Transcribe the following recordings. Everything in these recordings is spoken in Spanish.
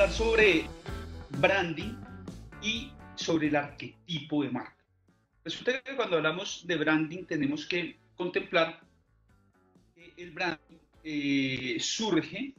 hablar sobre branding y sobre el arquetipo de marca. Resulta que cuando hablamos de branding tenemos que contemplar que el branding surge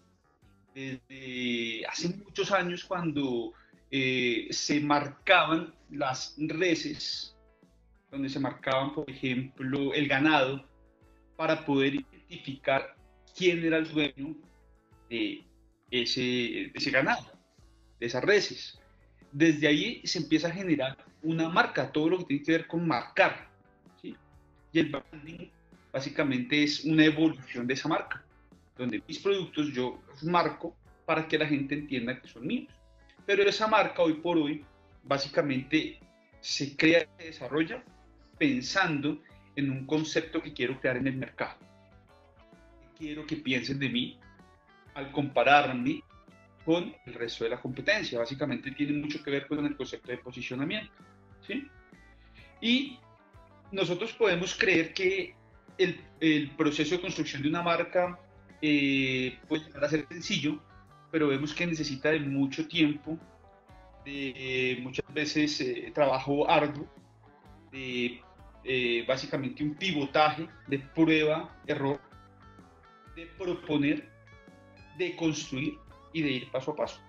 desde hace muchos años cuando se marcaban las reses, donde se marcaban, por ejemplo, el ganado, para poder identificar quién era el dueño de ese ganado, de esas reses. Desde ahí se empieza a generar una marca, todo lo que tiene que ver con marcar, ¿sí? Y el branding básicamente es una evolución de esa marca, donde mis productos yo los marco para que la gente entienda que son míos. Pero esa marca hoy por hoy básicamente se crea y se desarrolla pensando en un concepto que quiero crear en el mercado. Quiero que piensen de mí al compararme con el resto de la competencia. Básicamente tiene mucho que ver con el concepto de posicionamiento, ¿sí? Y nosotros podemos creer que el proceso de construcción de una marca puede llegar a ser sencillo, pero vemos que necesita de mucho tiempo, de muchas veces trabajo arduo, de básicamente un pivotaje de prueba, error, de proponer, de construir y de ir paso a paso.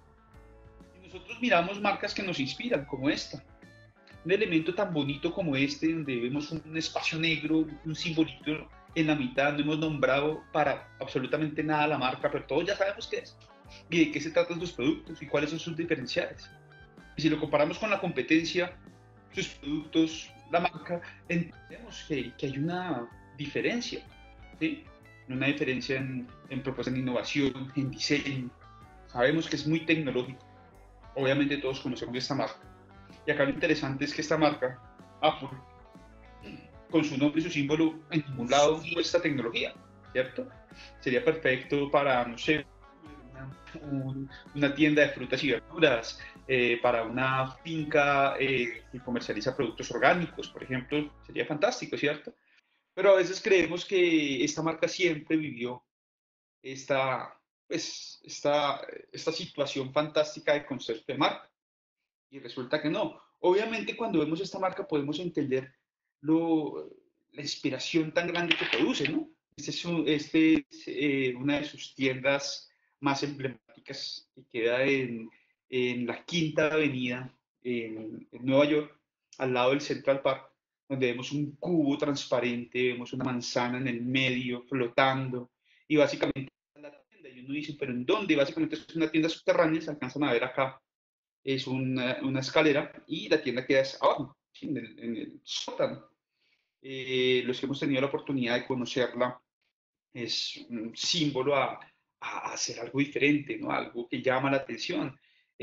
Y nosotros miramos marcas que nos inspiran, como esta. Un elemento tan bonito como este, donde vemos un espacio negro, un simbolito en la mitad, no hemos nombrado para absolutamente nada la marca, pero todos ya sabemos qué es y de qué se tratan sus productos y cuáles son sus diferenciales. Y si lo comparamos con la competencia, sus productos, la marca, entendemos que hay una diferencia, ¿sí? Una diferencia en propuesta, en innovación, en diseño. Sabemos que es muy tecnológico. Obviamente todos conocemos esta marca. Y acá lo interesante es que esta marca, Apple, con su nombre y su símbolo, en ningún lado muestra tecnología, ¿cierto? Sería perfecto para, no sé, una tienda de frutas y verduras, para una finca que comercializa productos orgánicos, por ejemplo, sería fantástico, ¿cierto? Pero a veces creemos que esta marca siempre vivió esta, pues, esta situación fantástica de concepto de marca. Y resulta que no. Obviamente cuando vemos esta marca podemos entender lo, la inspiración tan grande que produce, ¿no? Este es una de sus tiendas más emblemáticas que queda en la Quinta Avenida en Nueva York, al lado del Central Park, donde vemos un cubo transparente, vemos una manzana en el medio flotando y básicamente la tienda. Y uno dice, ¿pero en dónde? Básicamente es una tienda subterránea, se alcanzan a ver acá es una escalera y la tienda queda abajo, ¿sí? En el sótano. Los que hemos tenido la oportunidad de conocerla es un símbolo a hacer algo diferente, ¿no? Algo que llama la atención.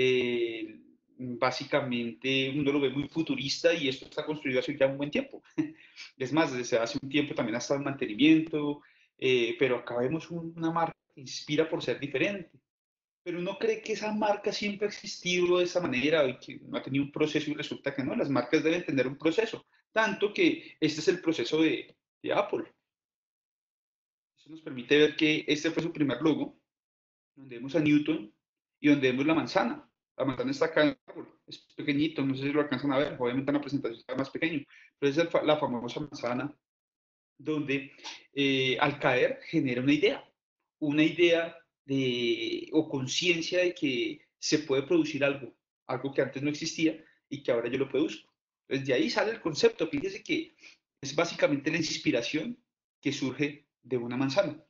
Básicamente uno lo ve muy futurista y esto está construido hace ya un buen tiempo. Es más, desde hace un tiempo también ha estado en mantenimiento, pero acá vemos una marca que inspira por ser diferente, pero uno cree que esa marca siempre ha existido de esa manera y que no ha tenido un proceso y resulta que no, las marcas deben tener un proceso, tanto que este es el proceso de Apple. Eso nos permite ver que este fue su primer logo, donde vemos a Newton y donde vemos la manzana. La manzana está acá en el árbol, es pequeñito, no sé si lo alcanzan a ver, obviamente en la presentación está más pequeño, pero es la famosa manzana donde al caer genera una idea o conciencia de que se puede producir algo, algo que antes no existía y que ahora yo lo produzco. Entonces de ahí sale el concepto, fíjese que es básicamente la inspiración que surge de una manzana.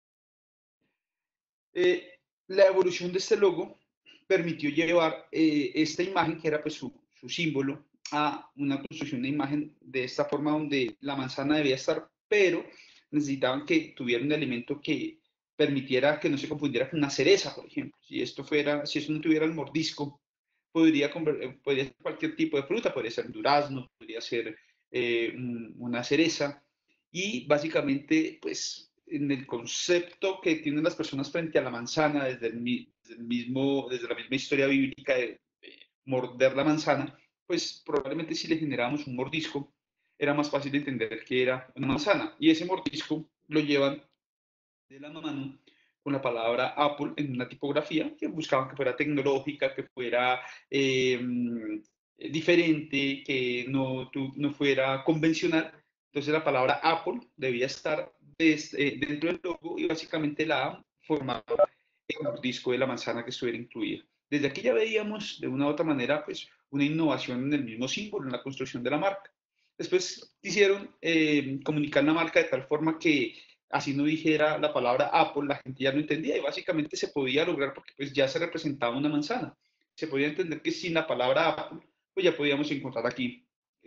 La evolución de este logo permitió llevar esta imagen, que era pues su símbolo, a una construcción de imagen de esta forma donde la manzana debía estar, pero necesitaban que tuviera un elemento que permitiera que no se confundiera con una cereza, por ejemplo. Si eso no tuviera el mordisco, podría ser cualquier tipo de fruta, podría ser un durazno, podría ser una cereza, y básicamente, pues, en el concepto que tienen las personas frente a la manzana, desde la misma historia bíblica de morder la manzana, pues probablemente si le generábamos un mordisco, era más fácil de entender que era una manzana. Y ese mordisco lo llevan de la mano con la palabra Apple en una tipografía, que buscaban que fuera tecnológica, que fuera diferente, que no fuera convencional. Entonces la palabra Apple debía estar dentro del logo y básicamente la A formaba el mordisco de la manzana que estuviera incluida. Desde aquí ya veíamos de una u otra manera pues, una innovación en el mismo símbolo, en la construcción de la marca. Después quisieron comunicar la marca de tal forma que así no dijera la palabra Apple, la gente ya no entendía y básicamente se podía lograr porque pues ya se representaba una manzana. Se podía entender que sin la palabra Apple, pues ya podíamos encontrar aquí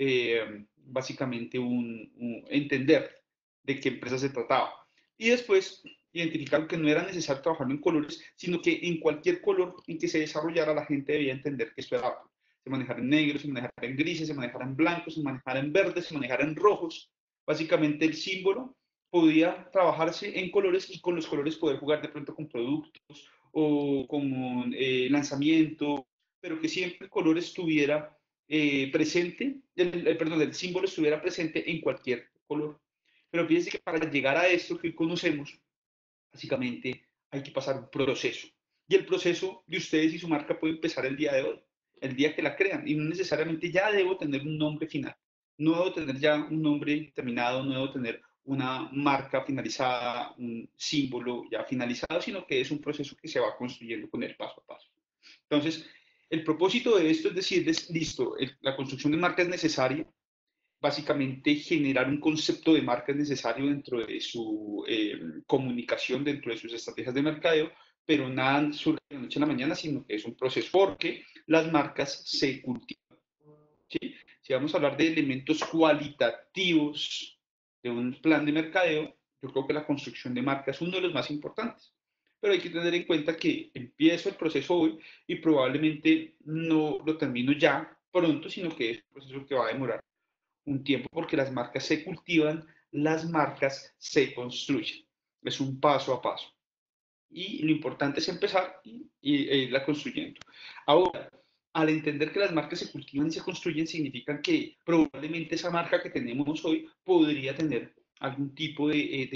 básicamente entender de qué empresa se trataba. Y después identificaron que no era necesario trabajarlo en colores, sino que en cualquier color en que se desarrollara la gente debía entender que esto era Apple. Se manejara en negro, se manejara en grises, se manejara en blancos, se manejara en verdes, se manejara en rojos. Básicamente el símbolo podía trabajarse en colores y con los colores poder jugar de pronto con productos o con lanzamiento, pero que siempre el color estuviera presente, perdón, el símbolo estuviera presente en cualquier color. Pero fíjense que para llegar a esto que conocemos, básicamente hay que pasar un proceso. Y el proceso de ustedes y su marca puede empezar el día de hoy, el día que la crean. Y no necesariamente ya debo tener un nombre final. No debo tener ya un nombre terminado, no debo tener una marca finalizada, un símbolo ya finalizado, sino que es un proceso que se va construyendo con el paso a paso. Entonces, el propósito de esto es decirles, listo, la construcción de marca es necesaria, básicamente generar un concepto de marca es necesario dentro de su comunicación, dentro de sus estrategias de mercadeo, pero nada surge de la noche a la mañana, sino que es un proceso porque las marcas se cultivan. ¿Sí? Si vamos a hablar de elementos cualitativos de un plan de mercadeo, yo creo que la construcción de marca es uno de los más importantes. Pero hay que tener en cuenta que empiezo el proceso hoy y probablemente no lo termino ya pronto, sino que es un proceso que va a demorar un tiempo porque las marcas se cultivan, las marcas se construyen. Es un paso a paso. Y lo importante es empezar e irla construyendo. Ahora, al entender que las marcas se cultivan y se construyen, significa que probablemente esa marca que tenemos hoy podría tener algún tipo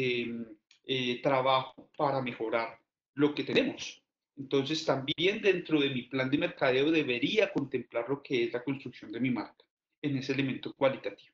de trabajo para mejorar lo que tenemos. Entonces, también dentro de mi plan de mercadeo debería contemplar lo que es la construcción de mi marca en ese elemento cualitativo.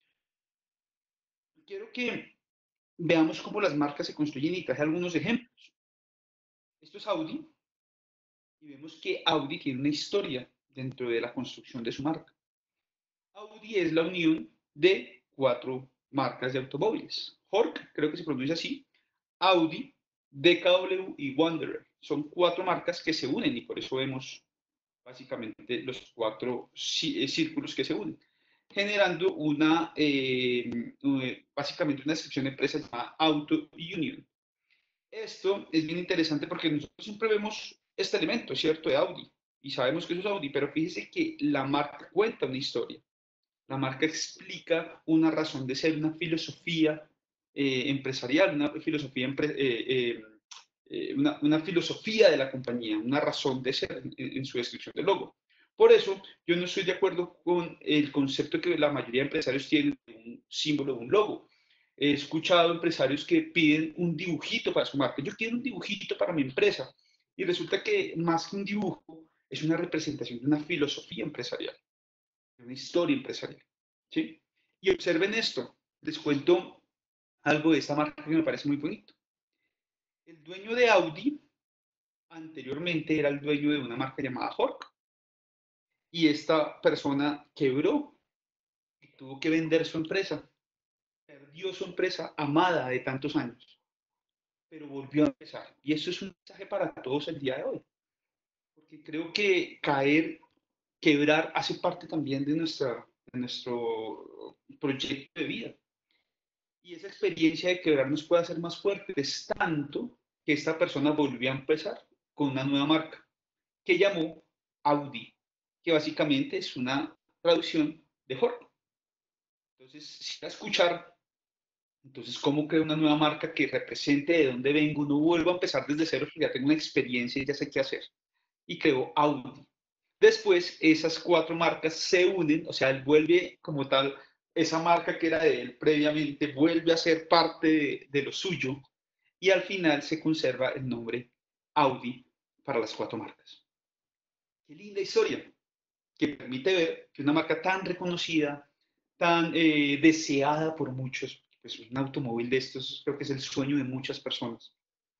Quiero que veamos cómo las marcas se construyen y traje algunos ejemplos. Esto es Audi y vemos que Audi tiene una historia dentro de la construcción de su marca. Audi es la unión de cuatro marcas de automóviles. Hork, creo que se pronuncia así, Audi, DKW y Wanderer. Son cuatro marcas que se unen y por eso vemos básicamente los cuatro círculos que se unen, generando básicamente una descripción de empresa llamada Auto Union. Esto es bien interesante porque nosotros siempre vemos este elemento, ¿cierto? De Audi, y sabemos que eso es Audi, pero fíjese que la marca cuenta una historia. La marca explica una razón de ser, una filosofía empresarial, una filosofía de la compañía, una razón de ser en su descripción del logo. Por eso, yo no estoy de acuerdo con el concepto que la mayoría de empresarios tienen de un símbolo, de un logo. He escuchado empresarios que piden un dibujito para su marca. Yo quiero un dibujito para mi empresa. Y resulta que más que un dibujo, es una representación de una filosofía empresarial, de una historia empresarial. ¿Sí? Y observen esto. Les cuento algo de esta marca que me parece muy bonito. El dueño de Audi anteriormente era el dueño de una marca llamada Hork. Y esta persona quebró y tuvo que vender su empresa. Perdió su empresa amada de tantos años, pero volvió a empezar. Y eso es un mensaje para todos el día de hoy. Porque creo que caer, quebrar, hace parte también de nuestro proyecto de vida. Y esa experiencia de quebrar nos puede hacer más fuertes. Es tanto que esta persona volvió a empezar con una nueva marca que llamó Audi, que básicamente es una traducción de Hork. Entonces, si va a escuchar, entonces, ¿cómo creo una nueva marca que represente de dónde vengo? No vuelvo a empezar desde cero, porque ya tengo una experiencia y ya sé qué hacer. Y creo Audi. Después, esas cuatro marcas se unen, o sea, él vuelve como tal, esa marca que era de él previamente, vuelve a ser parte de lo suyo y al final se conserva el nombre Audi para las 4 marcas. Qué linda historia que permite ver que una marca tan reconocida, tan deseada por muchos, pues un automóvil de estos creo que es el sueño de muchas personas,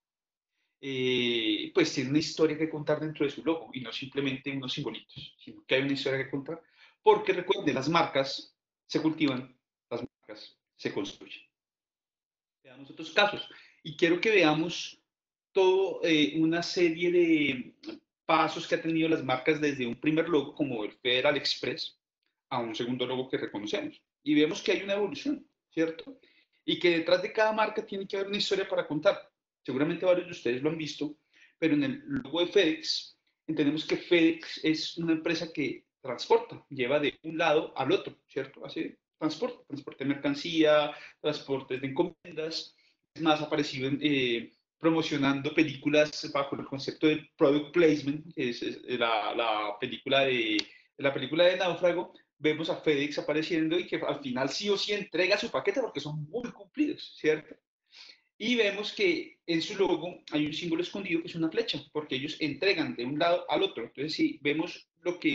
pues tiene una historia que contar dentro de su logo y no simplemente unos simbolitos, sino que hay una historia que contar. Porque recuerden, las marcas se cultivan, las marcas se construyen. Veamos otros casos y quiero que veamos toda una serie de pasos que ha tenido las marcas desde un primer logo como el Federal Express a un segundo logo que reconocemos. Y vemos que hay una evolución, ¿cierto? Y que detrás de cada marca tiene que haber una historia para contar. Seguramente varios de ustedes lo han visto, pero en el logo de FedEx entendemos que FedEx es una empresa que transporta, lleva de un lado al otro, ¿cierto? Hace transporte de mercancía, transportes de encomiendas. Es más, ha aparecido promocionando películas bajo el concepto de product placement, que es la película de Náufrago. Vemos a FedEx apareciendo y que al final sí o sí entrega su paquete porque son muy cumplidos, ¿cierto? Y vemos que en su logo hay un símbolo escondido que es una flecha, porque ellos entregan de un lado al otro. Entonces, si vemos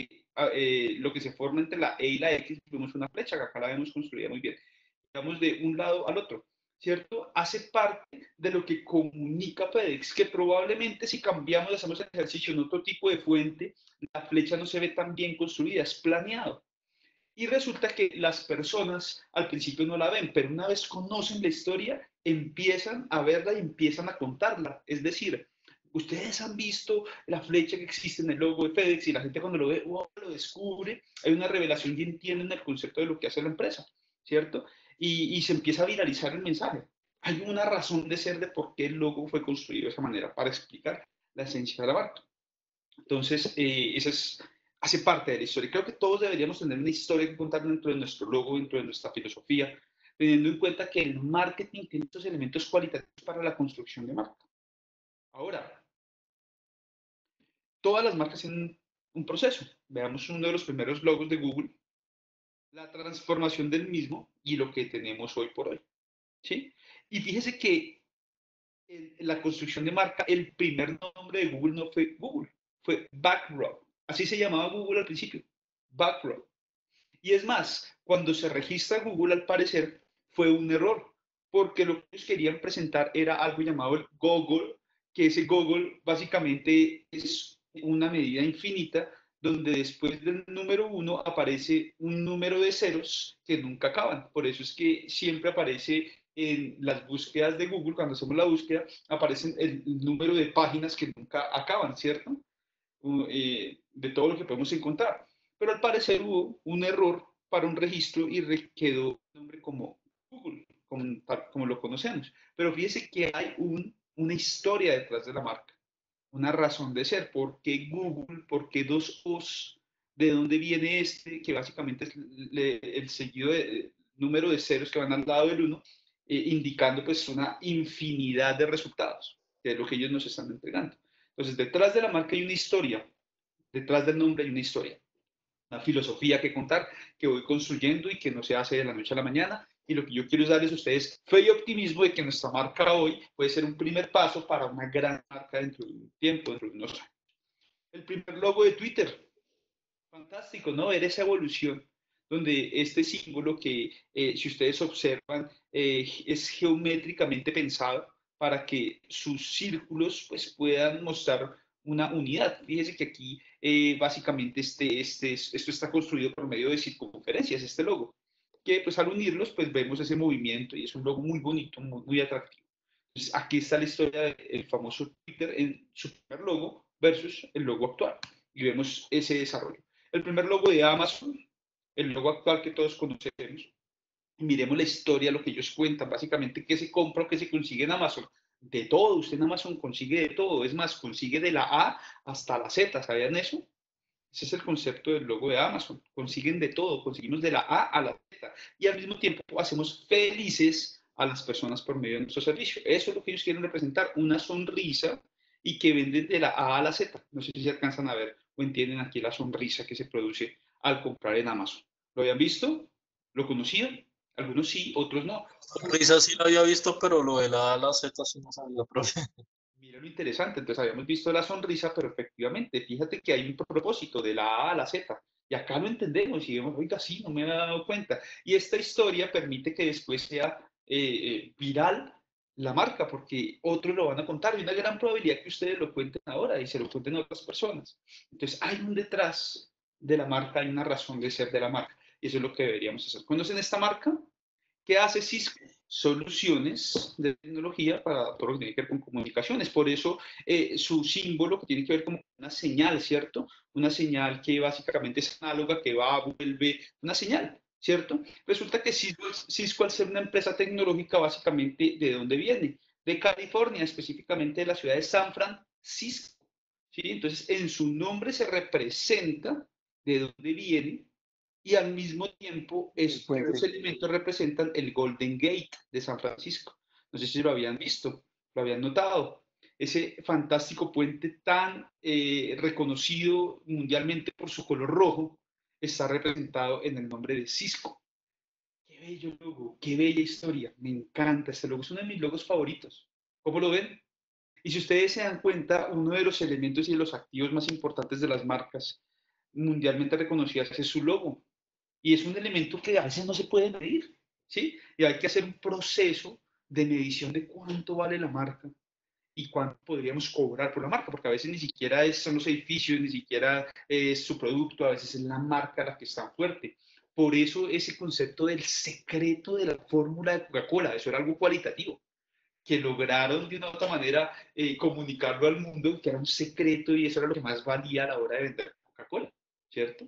lo que se forma entre la E y la X, vemos una flecha, que acá la vemos construida muy bien. Digamos de un lado al otro, ¿cierto? Hace parte de lo que comunica FedEx, que probablemente si cambiamos, hacemos el ejercicio en otro tipo de fuente, la flecha no se ve tan bien construida, es planeado. Y resulta que las personas al principio no la ven, pero una vez conocen la historia, empiezan a verla y empiezan a contarla. Es decir, ustedes han visto la flecha que existe en el logo de FedEx y la gente cuando lo ve, wow, lo descubre, hay una revelación y entienden el concepto de lo que hace la empresa, ¿cierto? Y se empieza a viralizar el mensaje. Hay una razón de ser de por qué el logo fue construido de esa manera, para explicar la esencia de la marca. Entonces, hace parte de la historia. Creo que todos deberíamos tener una historia que contar dentro de nuestro logo, dentro de nuestra filosofía, teniendo en cuenta que el marketing tiene estos elementos cualitativos para la construcción de marca. Ahora, todas las marcas tienen un proceso. Veamos uno de los primeros logos de Google, la transformación del mismo y lo que tenemos hoy por hoy. ¿Sí? Y fíjese que en la construcción de marca, el primer nombre de Google no fue Google, fue Backrow. Así se llamaba Google al principio, Backrow. Y es más, cuando se registra Google, al parecer, fue un error, porque lo que ellos querían presentar era algo llamado el Google, que ese Google básicamente es una medida infinita, donde después del número 1 aparece un número de ceros que nunca acaban. Por eso es que siempre aparece en las búsquedas de Google, cuando hacemos la búsqueda, aparecen el número de páginas que nunca acaban, ¿cierto? De todo lo que podemos encontrar. Pero al parecer hubo un error para un registro y quedó el nombre como Google, como lo conocemos. Pero fíjese que hay una historia detrás de la marca, una razón de ser. ¿Por qué Google? ¿Por qué dos O's? ¿De dónde viene este? Que básicamente es el seguido de número de ceros que van al lado del 1, indicando pues una infinidad de resultados, que es lo que ellos nos están entregando. Entonces, detrás de la marca hay una historia, detrás del nombre hay una historia, una filosofía que contar, que voy construyendo y que no se hace de la noche a la mañana. Y lo que yo quiero es darles a ustedes fe y optimismo de que nuestra marca hoy puede ser un primer paso para una gran marca dentro de un tiempo, dentro de unos años. El primer logo de Twitter, fantástico, ¿no? Ver esa evolución donde este símbolo que, si ustedes observan, es geométricamente pensado para que sus círculos pues, puedan mostrar una unidad. Fíjese que aquí básicamente esto está construido por medio de circunferencias, este logo, que pues al unirlos pues vemos ese movimiento y es un logo muy bonito, muy, muy atractivo. Entonces, aquí está la historia del famoso Twitter en su primer logo versus el logo actual y vemos ese desarrollo. El primer logo de Amazon, el logo actual que todos conocemos. Miremos la historia, lo que ellos cuentan, básicamente qué se compra o qué se consigue en Amazon. De todo, usted en Amazon consigue de todo, es más, consigue de la A hasta la Z, ¿sabían eso? Ese es el concepto del logo de Amazon, consiguen de todo, conseguimos de la A a la Z y al mismo tiempo hacemos felices a las personas por medio de nuestro servicio. Eso es lo que ellos quieren representar, una sonrisa y que venden de la A a la Z. No sé si se alcanzan a ver o entienden aquí la sonrisa que se produce al comprar en Amazon. ¿Lo habían visto? ¿Lo conocían? Algunos sí, otros no. Sonrisa sí lo había visto, pero lo de la A a la Z sí no sabía, profe. Mira lo interesante, entonces habíamos visto la sonrisa, pero efectivamente, fíjate que hay un propósito de la A a la Z. Y acá lo entendemos y vemos, oiga, sí, no me había dado cuenta. Y esta historia permite que después sea viral la marca, porque otros lo van a contar. Hay una gran probabilidad que ustedes lo cuenten ahora y se lo cuenten a otras personas. Entonces, hay un detrás de la marca, hay una razón de ser de la marca. Y eso es lo que deberíamos hacer. ¿Conocen esta marca? ¿Qué hace Cisco? Soluciones de tecnología para todo lo que tiene que ver con comunicaciones. Por eso su símbolo que tiene que ver como una señal, ¿cierto? Una señal que básicamente es análoga, que va, vuelve, una señal, ¿cierto? Resulta que Cisco, al ser una empresa tecnológica, básicamente, ¿de dónde viene? De California, específicamente de la ciudad de San Francisco. ¿Sí? Entonces, en su nombre se representa de dónde viene y al mismo tiempo El estos dos puente. elementos representan el Golden Gate de San Francisco. No sé si lo habían visto, lo habían notado. Ese fantástico puente tan reconocido mundialmente por su color rojo está representado en el nombre de Cisco. Qué bello logo, qué bella historia. Me encanta este logo, es uno de mis logos favoritos. ¿Cómo lo ven? Y si ustedes se dan cuenta, uno de los elementos y de los activos más importantes de las marcas mundialmente reconocidas es su logo. Y es un elemento que a veces no se puede medir, ¿sí? Y hay que hacer un proceso de medición de cuánto vale la marca y cuánto podríamos cobrar por la marca, porque a veces ni siquiera son los edificios, ni siquiera es su producto, a veces es la marca la que está fuerte. Por eso ese concepto del secreto de la fórmula de Coca-Cola, eso era algo cualitativo, que lograron de una u otra manera comunicarlo al mundo, que era un secreto y eso era lo que más valía a la hora de vender Coca-Cola, ¿cierto?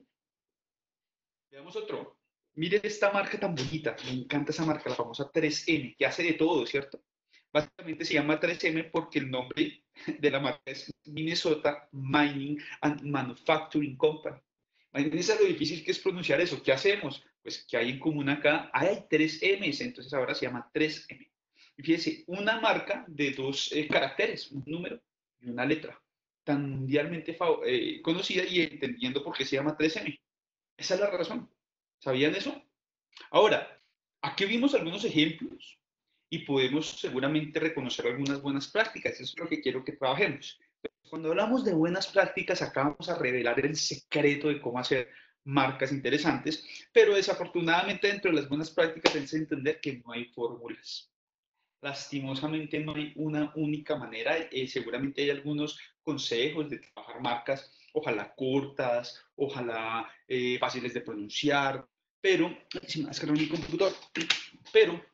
Veamos otro. Mire esta marca tan bonita. Me encanta esa marca, la famosa 3M, que hace de todo, ¿cierto? Básicamente se llama 3M porque el nombre de la marca es Minnesota Mining and Manufacturing Company. Imagínense lo difícil que es pronunciar eso. ¿Qué hacemos? Pues que hay en común acá, hay 3Ms, entonces ahora se llama 3M. Y fíjense, una marca de dos caracteres, un número y una letra, tan mundialmente conocida y entendiendo por qué se llama 3M. Esa es la razón. ¿Sabían eso? Ahora, aquí vimos algunos ejemplos y podemos seguramente reconocer algunas buenas prácticas. Eso es lo que quiero que trabajemos. Cuando hablamos de buenas prácticas, acá vamos a revelar el secreto de cómo hacer marcas interesantes, pero desafortunadamente dentro de las buenas prácticas tienes que entender que no hay fórmulas. Lastimosamente no hay una única manera, seguramente hay algunos consejos de trabajar marcas, ojalá cortas, ojalá fáciles de pronunciar, pero, sin más que mi computador, pero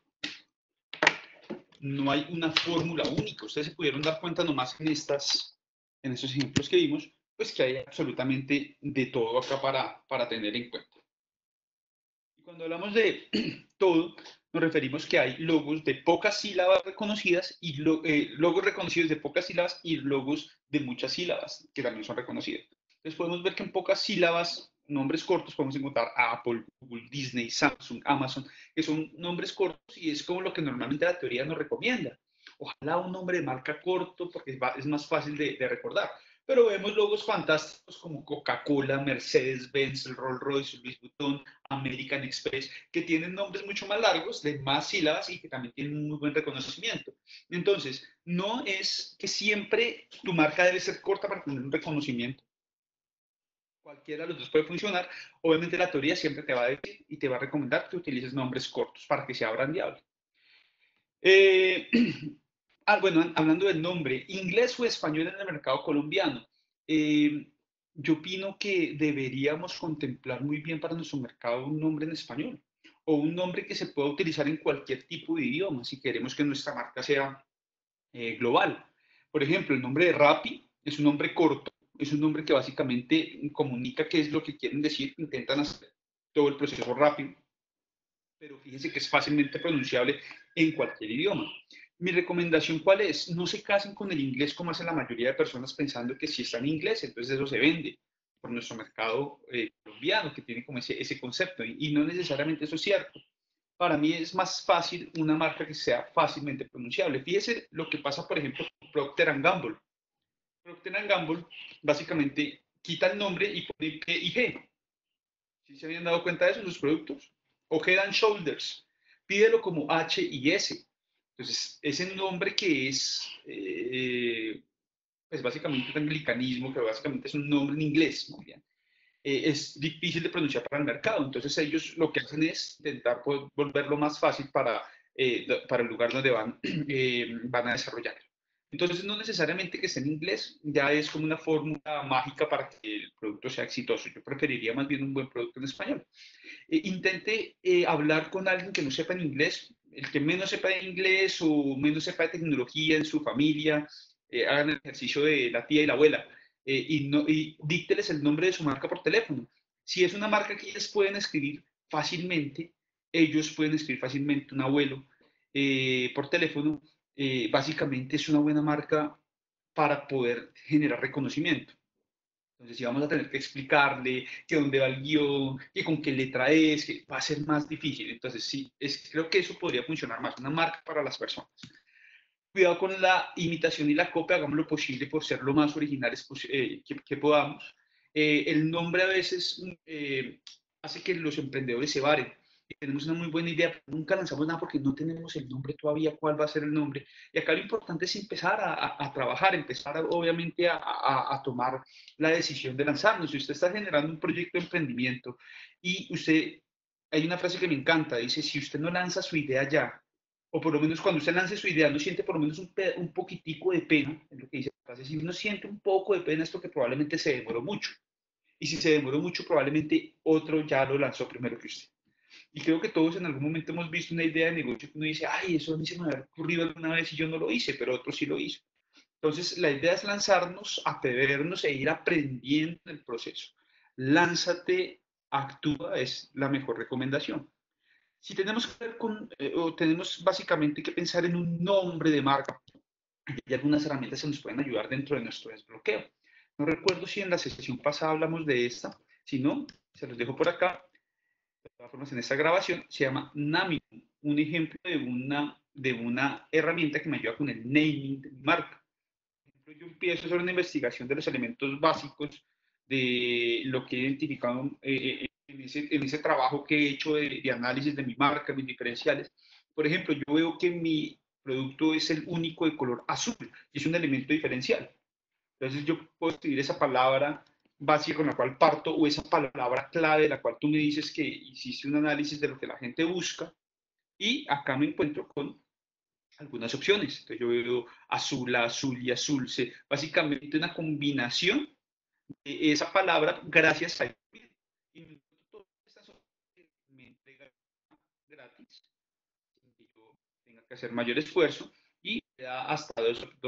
no hay una fórmula única. Ustedes se pudieron dar cuenta nomás en estos ejemplos que vimos, pues que hay absolutamente de todo acá para tener en cuenta. Y cuando hablamos de todo, nos referimos que hay logos de pocas sílabas reconocidas y logos reconocidos de pocas sílabas y logos de muchas sílabas que también son reconocidos. Entonces podemos ver que en pocas sílabas, nombres cortos, podemos encontrar Apple, Google, Disney, Samsung, Amazon, que son nombres cortos y es como lo que normalmente la teoría nos recomienda. Ojalá un nombre de marca corto porque es más fácil de recordar. Pero vemos logos fantásticos como Coca-Cola, Mercedes-Benz, Rolls-Royce, Louis Vuitton, American Express, que tienen nombres mucho más largos, de más sílabas y que también tienen un muy buen reconocimiento. Entonces, no es que siempre tu marca debe ser corta para tener un reconocimiento. Cualquiera de los dos puede funcionar. Obviamente la teoría siempre te va a decir y te va a recomendar que utilices nombres cortos para que sea brandeable. Eh, bueno, hablando del nombre, inglés o español en el mercado colombiano. Eh, yo opino que deberíamos contemplar muy bien para nuestro mercado un nombre en español o un nombre que se pueda utilizar en cualquier tipo de idioma si queremos que nuestra marca sea global. Por ejemplo, el nombre de Rappi es un nombre corto, es un nombre que básicamente comunica qué es lo que quieren decir, intentan hacer todo el proceso rápido, pero fíjense que es fácilmente pronunciable en cualquier idioma. Mi recomendación, ¿cuál es? No se casen con el inglés como hacen la mayoría de personas pensando que si está en inglés, entonces eso se vende por nuestro mercado colombiano, que tiene como ese concepto, y no necesariamente eso es cierto. Para mí es más fácil una marca que sea fácilmente pronunciable. Fíjese lo que pasa, por ejemplo, con Procter Gamble. Procter Gamble básicamente quita el nombre y pone P y G. ¿Sí se habían dado cuenta de eso en sus productos? O Head and Shoulders. pídelo como H y S. Entonces, ese nombre que es, pues básicamente un anglicanismo, que básicamente es un nombre en inglés, muy bien, es difícil de pronunciar para el mercado. Entonces ellos lo que hacen es intentar volverlo más fácil para el lugar donde van a desarrollar. Entonces no necesariamente que esté en inglés, ya es como una fórmula mágica para que el producto sea exitoso. Yo preferiría más bien un buen producto en español. Intente hablar con alguien que no sepa en inglés, el que menos sepa de inglés o menos sepa de tecnología en su familia, hagan el ejercicio de la tía y la abuela y dícteles el nombre de su marca por teléfono. Si es una marca que ellos pueden escribir fácilmente, ellos pueden escribir fácilmente un abuelo por teléfono, básicamente es una buena marca para poder generar reconocimiento. Entonces, si vamos a tener que explicarle que dónde va el guión, que con qué letra es, que va a ser más difícil. Entonces, sí, creo que eso podría funcionar más, una marca para las personas. Cuidado con la imitación y la copia, hagamos lo posible por ser lo más originales que podamos. El nombre a veces hace que los emprendedores se varen. Tenemos una muy buena idea, pero nunca lanzamos nada porque no tenemos el nombre todavía, cuál va a ser el nombre. Y acá lo importante es empezar a trabajar, empezar obviamente a tomar la decisión de lanzarnos. Si usted está generando un proyecto de emprendimiento y usted, hay una frase que me encanta, dice, si usted no lanza su idea ya, o por lo menos cuando usted lance su idea, no siente por lo menos un poquitico de pena, es lo que dice la frase, si uno siente un poco de pena es porque probablemente se demoró mucho. Y si se demoró mucho, probablemente otro ya lo lanzó primero que usted. Y creo que todos en algún momento hemos visto una idea de negocio que uno dice, ay, eso a mí se me había ocurrido alguna vez y yo no lo hice, pero otro sí lo hizo. Entonces, la idea es lanzarnos, atrevernos e ir aprendiendo en el proceso. Lánzate, actúa, es la mejor recomendación. Si tenemos que ver o tenemos básicamente que pensar en un nombre de marca, hay algunas herramientas que nos pueden ayudar dentro de nuestro desbloqueo. No recuerdo si en la sesión pasada hablamos de esta, si no, se los dejo por acá. De todas formas, en esta grabación se llama Naming, un ejemplo de una herramienta que me ayuda con el naming de mi marca. Yo empiezo a hacer una investigación de los elementos básicos de lo que he identificado en ese trabajo que he hecho de análisis de mi marca, mis diferenciales. Por ejemplo, yo veo que mi producto es el único de color azul y es un elemento diferencial. Entonces yo puedo escribir esa palabra básica con la cual parto o esa palabra clave de la cual tú me dices que hiciste un análisis de lo que la gente busca y acá me encuentro con algunas opciones. Entonces yo veo azul, azul y azul. Básicamente una combinación de esa palabra gracias a y todas estas opciones me entregan gratis sin que yo tenga que hacer mayor esfuerzo y me da hasta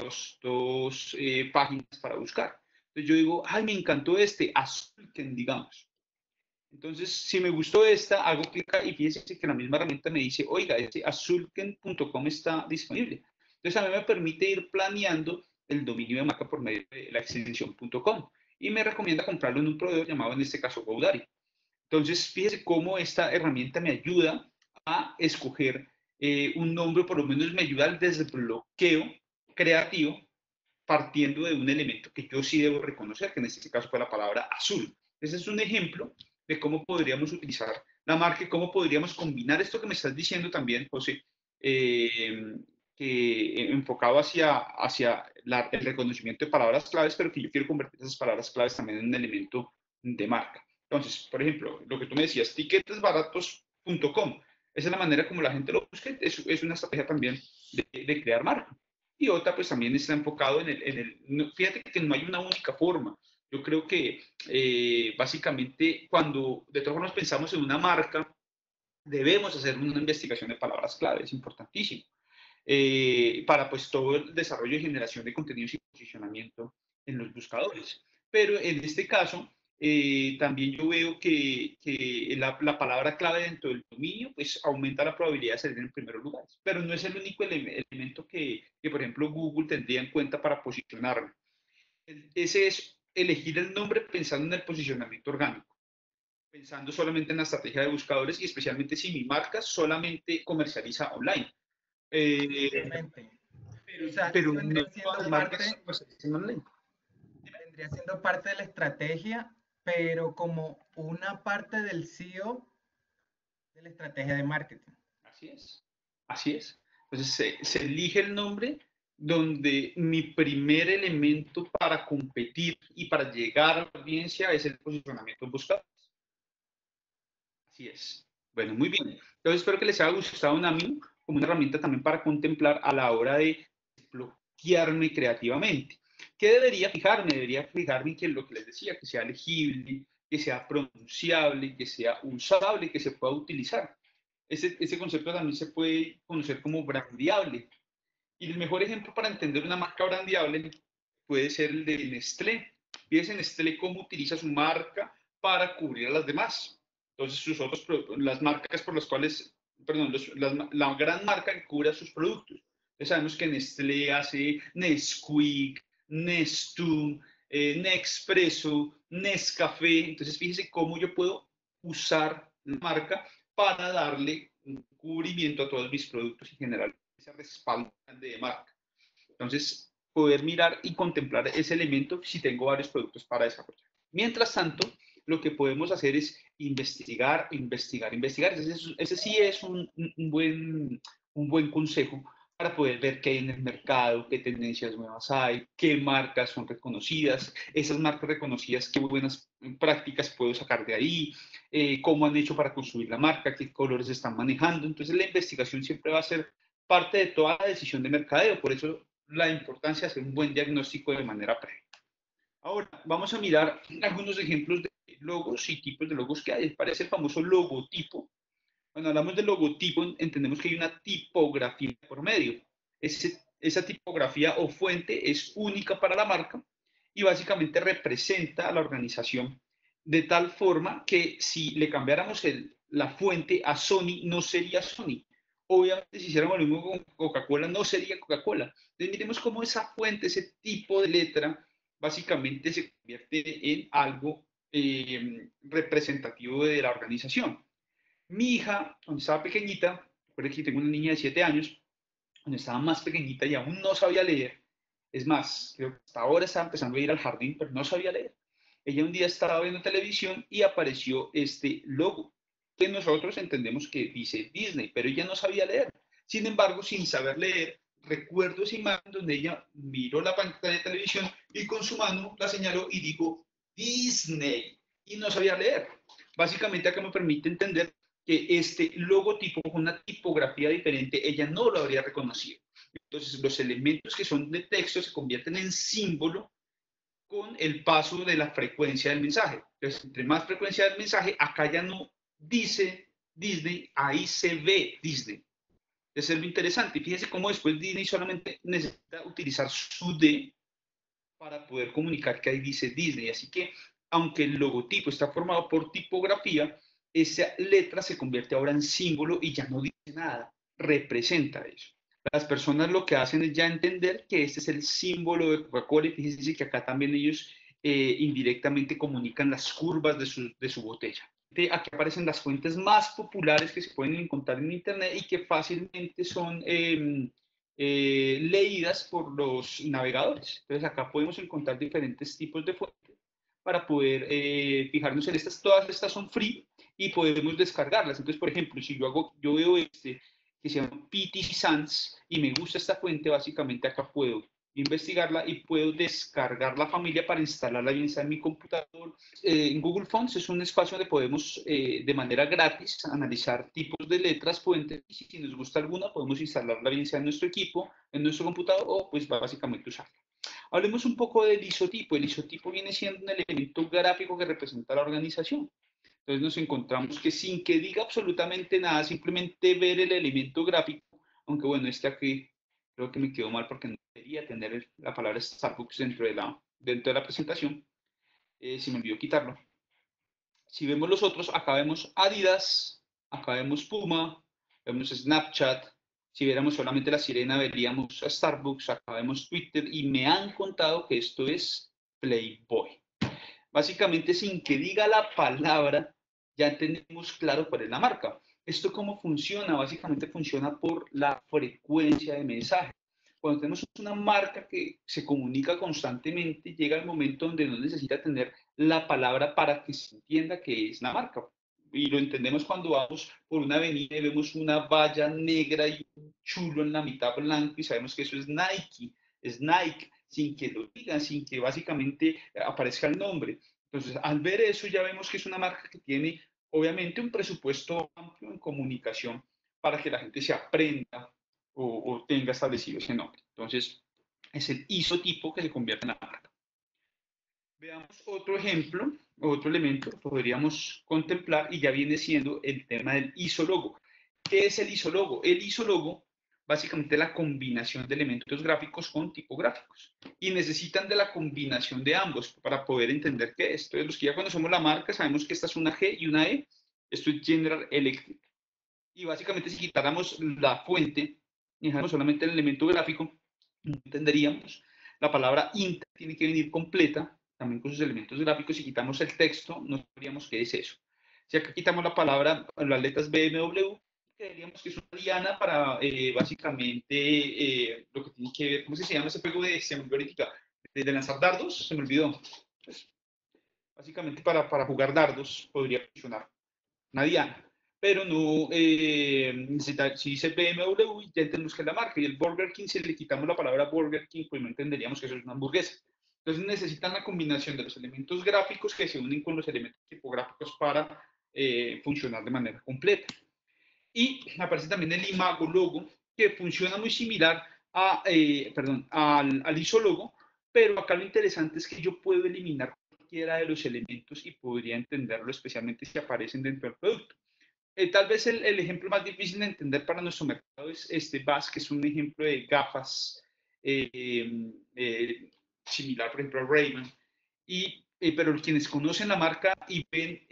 dos páginas para buscar. Entonces yo digo, ay, me encantó este, azul, que digamos. Entonces, si me gustó esta, hago clic y fíjense que la misma herramienta me dice, oiga, ese azulken.com está disponible. Entonces, a mí me permite ir planeando el dominio de marca por medio de la extensión .com y me recomienda comprarlo en un proveedor llamado, en este caso, GoDaddy. Entonces, fíjese cómo esta herramienta me ayuda a escoger un nombre, por lo menos me ayuda al desbloqueo creativo partiendo de un elemento que yo sí debo reconocer, que en este caso fue la palabra azul. Ese es un ejemplo de cómo podríamos utilizar la marca y cómo podríamos combinar esto que me estás diciendo también, José, que enfocado hacia el reconocimiento de palabras claves, pero que yo quiero convertir esas palabras claves también en un elemento de marca. Entonces, por ejemplo, lo que tú me decías, tiquetesbaratos.com, esa es la manera como la gente lo busca, es una estrategia también de crear marca. Y otra, pues también está enfocado fíjate que no hay una única forma. Yo creo que básicamente cuando de todas formas pensamos en una marca, debemos hacer una investigación de palabras clave, es importantísimo, para pues todo el desarrollo y generación de contenidos y posicionamiento en los buscadores. Pero en este caso, también yo veo que la palabra clave dentro del dominio pues aumenta la probabilidad de salir en primeros lugares, pero no es el único elemento que, por ejemplo, Google tendría en cuenta para posicionarme. Ese es elegir el nombre pensando en el posicionamiento orgánico, pensando solamente en la estrategia de buscadores y especialmente si mi marca solamente comercializa online. Exactamente. Pero, O sea, pero eso no vendría todas siendo las marcas parte, comercializan online. vendría siendo parte de la estrategia, pero como una parte del CEO de la estrategia de marketing. Así es, así es. Entonces se elige el nombre donde mi primer elemento para competir y para llegar a la audiencia es el posicionamiento en buscadores. Así es. Bueno, muy bien. Entonces espero que les haya gustado Nami como una herramienta también para contemplar a la hora de bloquearme creativamente. ¿Qué debería fijarme? Debería fijarme que lo que les decía, que sea legible, que sea pronunciable, que sea usable, que se pueda utilizar. Ese concepto también se puede conocer como brandeable. Y el mejor ejemplo para entender una marca brandeable puede ser el de Nestlé. Fíjense Nestlé cómo utiliza su marca para cubrir a las demás. Entonces, las marcas por las cuales, perdón, la gran marca que cubre a sus productos. Entonces, sabemos que Nestlé hace Nesquik, Nestum, Nespresso, Nescafé. Entonces, fíjense cómo yo puedo usar la marca para darle un cubrimiento a todos mis productos y generar ese respaldo de marca. Entonces, poder mirar y contemplar ese elemento si tengo varios productos para desarrollar. Mientras tanto, lo que podemos hacer es investigar, investigar, investigar. Ese sí es un buen consejo para poder ver qué hay en el mercado, qué tendencias nuevas hay, qué marcas son reconocidas, esas marcas reconocidas, qué buenas prácticas puedo sacar de ahí, cómo han hecho para construir la marca, qué colores están manejando. Entonces, la investigación siempre va a ser parte de toda la decisión de mercadeo. Por eso la importancia de hacer un buen diagnóstico de manera previa. Ahora, vamos a mirar algunos ejemplos de logos y tipos de logos que hay. Parece el famoso logotipo. Cuando hablamos de logotipo, entendemos que hay una tipografía por medio. Esa tipografía o fuente es única para la marca y básicamente representa a la organización de tal forma que si le cambiáramos la fuente a Sony, no sería Sony. Obviamente, si hiciéramos lo mismo con Coca-Cola, no sería Coca-Cola. Entonces, miremos cómo esa fuente, ese tipo de letra, básicamente se convierte en algo representativo de la organización. Mi hija, cuando estaba pequeñita, recuerdo que tengo una niña de 7 años, cuando estaba más pequeñita y aún no sabía leer, es más, creo que hasta ahora estaba empezando a ir al jardín, pero no sabía leer. Ella un día estaba viendo televisión y apareció este logo, que nosotros entendemos que dice Disney, pero ella no sabía leer. Sin embargo, sin saber leer, recuerdo esa imagen donde ella miró la pantalla de televisión y con su mano la señaló y dijo Disney, y no sabía leer. Básicamente acá me permite entender que este logotipo con una tipografía diferente, ella no lo habría reconocido. Entonces, los elementos que son de texto se convierten en símbolo con el paso de la frecuencia del mensaje. Entonces, entre más frecuencia del mensaje, acá ya no dice Disney, ahí se ve Disney. Eso es lo interesante. Fíjense cómo después Disney solamente necesita utilizar su D para poder comunicar que ahí dice Disney. Así que, aunque el logotipo está formado por tipografía, esa letra se convierte ahora en símbolo y ya no dice nada, representa eso. Las personas lo que hacen es ya entender que este es el símbolo de Coca-Cola y fíjense que acá también ellos indirectamente comunican las curvas de su botella. Aquí aparecen las fuentes más populares que se pueden encontrar en Internet y que fácilmente son leídas por los navegadores. Entonces acá podemos encontrar diferentes tipos de fuentes para poder fijarnos en estas. Todas estas son free y podemos descargarlas. Entonces, por ejemplo, si yo veo que se llama PTC Sans y me gusta esta fuente, básicamente acá puedo investigarla y puedo descargar la familia para instalarla bien sea en mi computador. En Google Fonts es un espacio donde podemos de manera gratis analizar tipos de letras, fuentes, y si nos gusta alguna podemos instalarla bien sea en nuestro equipo, en nuestro computador o pues básicamente usarla. Hablemos un poco del isotipo. El isotipo viene siendo un elemento gráfico que representa la organización. Entonces nos encontramos que sin que diga absolutamente nada, simplemente ver el elemento gráfico, aunque bueno, este aquí creo que me quedó mal porque no debería tener la palabra Starbucks dentro de la presentación, se me olvidó quitarlo. Si vemos los otros, acá vemos Adidas, acá vemos Puma, vemos Snapchat. Si viéramos solamente la sirena, veríamos a Starbucks, acá vemos Twitter y me han contado que esto es Playboy. Básicamente, sin que diga la palabra, ya tenemos claro cuál es la marca. ¿Esto cómo funciona? Básicamente funciona por la frecuencia de mensaje. Cuando tenemos una marca que se comunica constantemente, llega el momento donde no necesita tener la palabra para que se entienda que es la marca. y lo entendemos cuando vamos por una avenida y vemos una valla negra y un chulo en la mitad blanco y sabemos que eso es Nike, sin que lo digan, sin que básicamente aparezca el nombre. Entonces, al ver eso ya vemos que es una marca que tiene obviamente un presupuesto amplio en comunicación para que la gente se aprenda o tenga establecido ese nombre. Entonces, es el isotipo que se convierte en la marca. Veamos otro ejemplo, otro elemento que podríamos contemplar y ya viene siendo el tema del isólogo. ¿Qué es el isólogo? El isólogo básicamente es la combinación de elementos gráficos con tipográficos y necesitan de la combinación de ambos para poder entender qué es. Entonces, los que ya conocemos la marca sabemos que esta es una G y una E. Esto es General Electric. Y básicamente si quitáramos la fuente y dejáramos solamente el elemento gráfico, entenderíamos la palabra int tiene que venir completa, también con sus elementos gráficos. Si quitamos el texto, no sabríamos qué es eso. Si acá quitamos la palabra, las letras BMW, creeríamos que es una diana para básicamente lo que tiene que ver, ¿cómo se llama ese juego de lanzar dardos? Se me olvidó. Pues, básicamente para jugar dardos podría funcionar una diana, pero no, si dice BMW, ya entendemos que es la marca, y el Burger King, si le quitamos la palabra Burger King, pues no entenderíamos que eso es una hamburguesa. Entonces necesitan la combinación de los elementos gráficos que se unen con los elementos tipográficos para funcionar de manera completa. Y aparece también el imago logo, que funciona muy similar al isólogo, pero acá lo interesante es que yo puedo eliminar cualquiera de los elementos y podría entenderlo, especialmente si aparecen dentro del producto. Tal vez el ejemplo más difícil de entender para nuestro mercado es este BAS, que es un ejemplo de gafas similar, por ejemplo, a Ray-Ban. Pero quienes conocen la marca y ven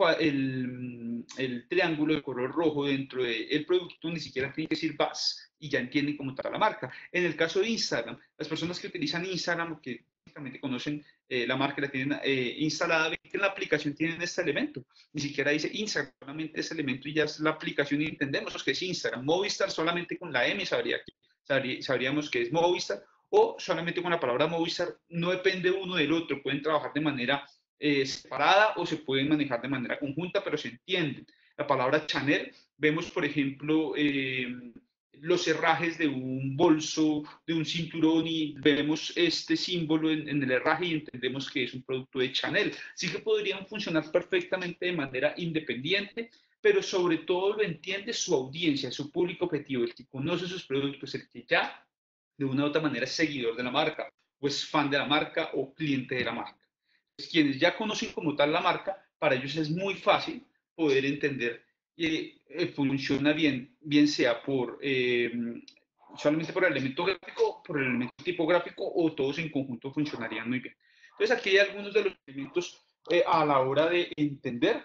el triángulo de color rojo dentro del producto, ni siquiera tienen que decir BAS y ya entienden cómo está la marca. En el caso de Instagram, las personas que utilizan Instagram o que básicamente conocen la marca, la tienen instalada, ven que en la aplicación tienen este elemento. Ni siquiera dice Instagram, solamente ese elemento y ya es la aplicación y entendemos que es Instagram. Movistar solamente con la M sabríamos que es Movistar, o solamente con la palabra Movistar. No depende uno del otro, pueden trabajar de manera separada o se pueden manejar de manera conjunta, pero se entienden. La palabra Chanel, vemos por ejemplo los herrajes de un bolso, de un cinturón, y vemos este símbolo en el herraje y entendemos que es un producto de Chanel. Sí que podrían funcionar perfectamente de manera independiente, pero sobre todo lo entiende su audiencia, su público objetivo, el que conoce sus productos, el que ya de una u otra manera es seguidor de la marca, o es fan de la marca, o cliente de la marca. Pues quienes ya conocen como tal la marca, para ellos es muy fácil poder entender que funciona bien sea solamente por el elemento gráfico, por el elemento tipográfico, o todos en conjunto funcionarían muy bien. Entonces aquí hay algunos de los elementos a la hora de entender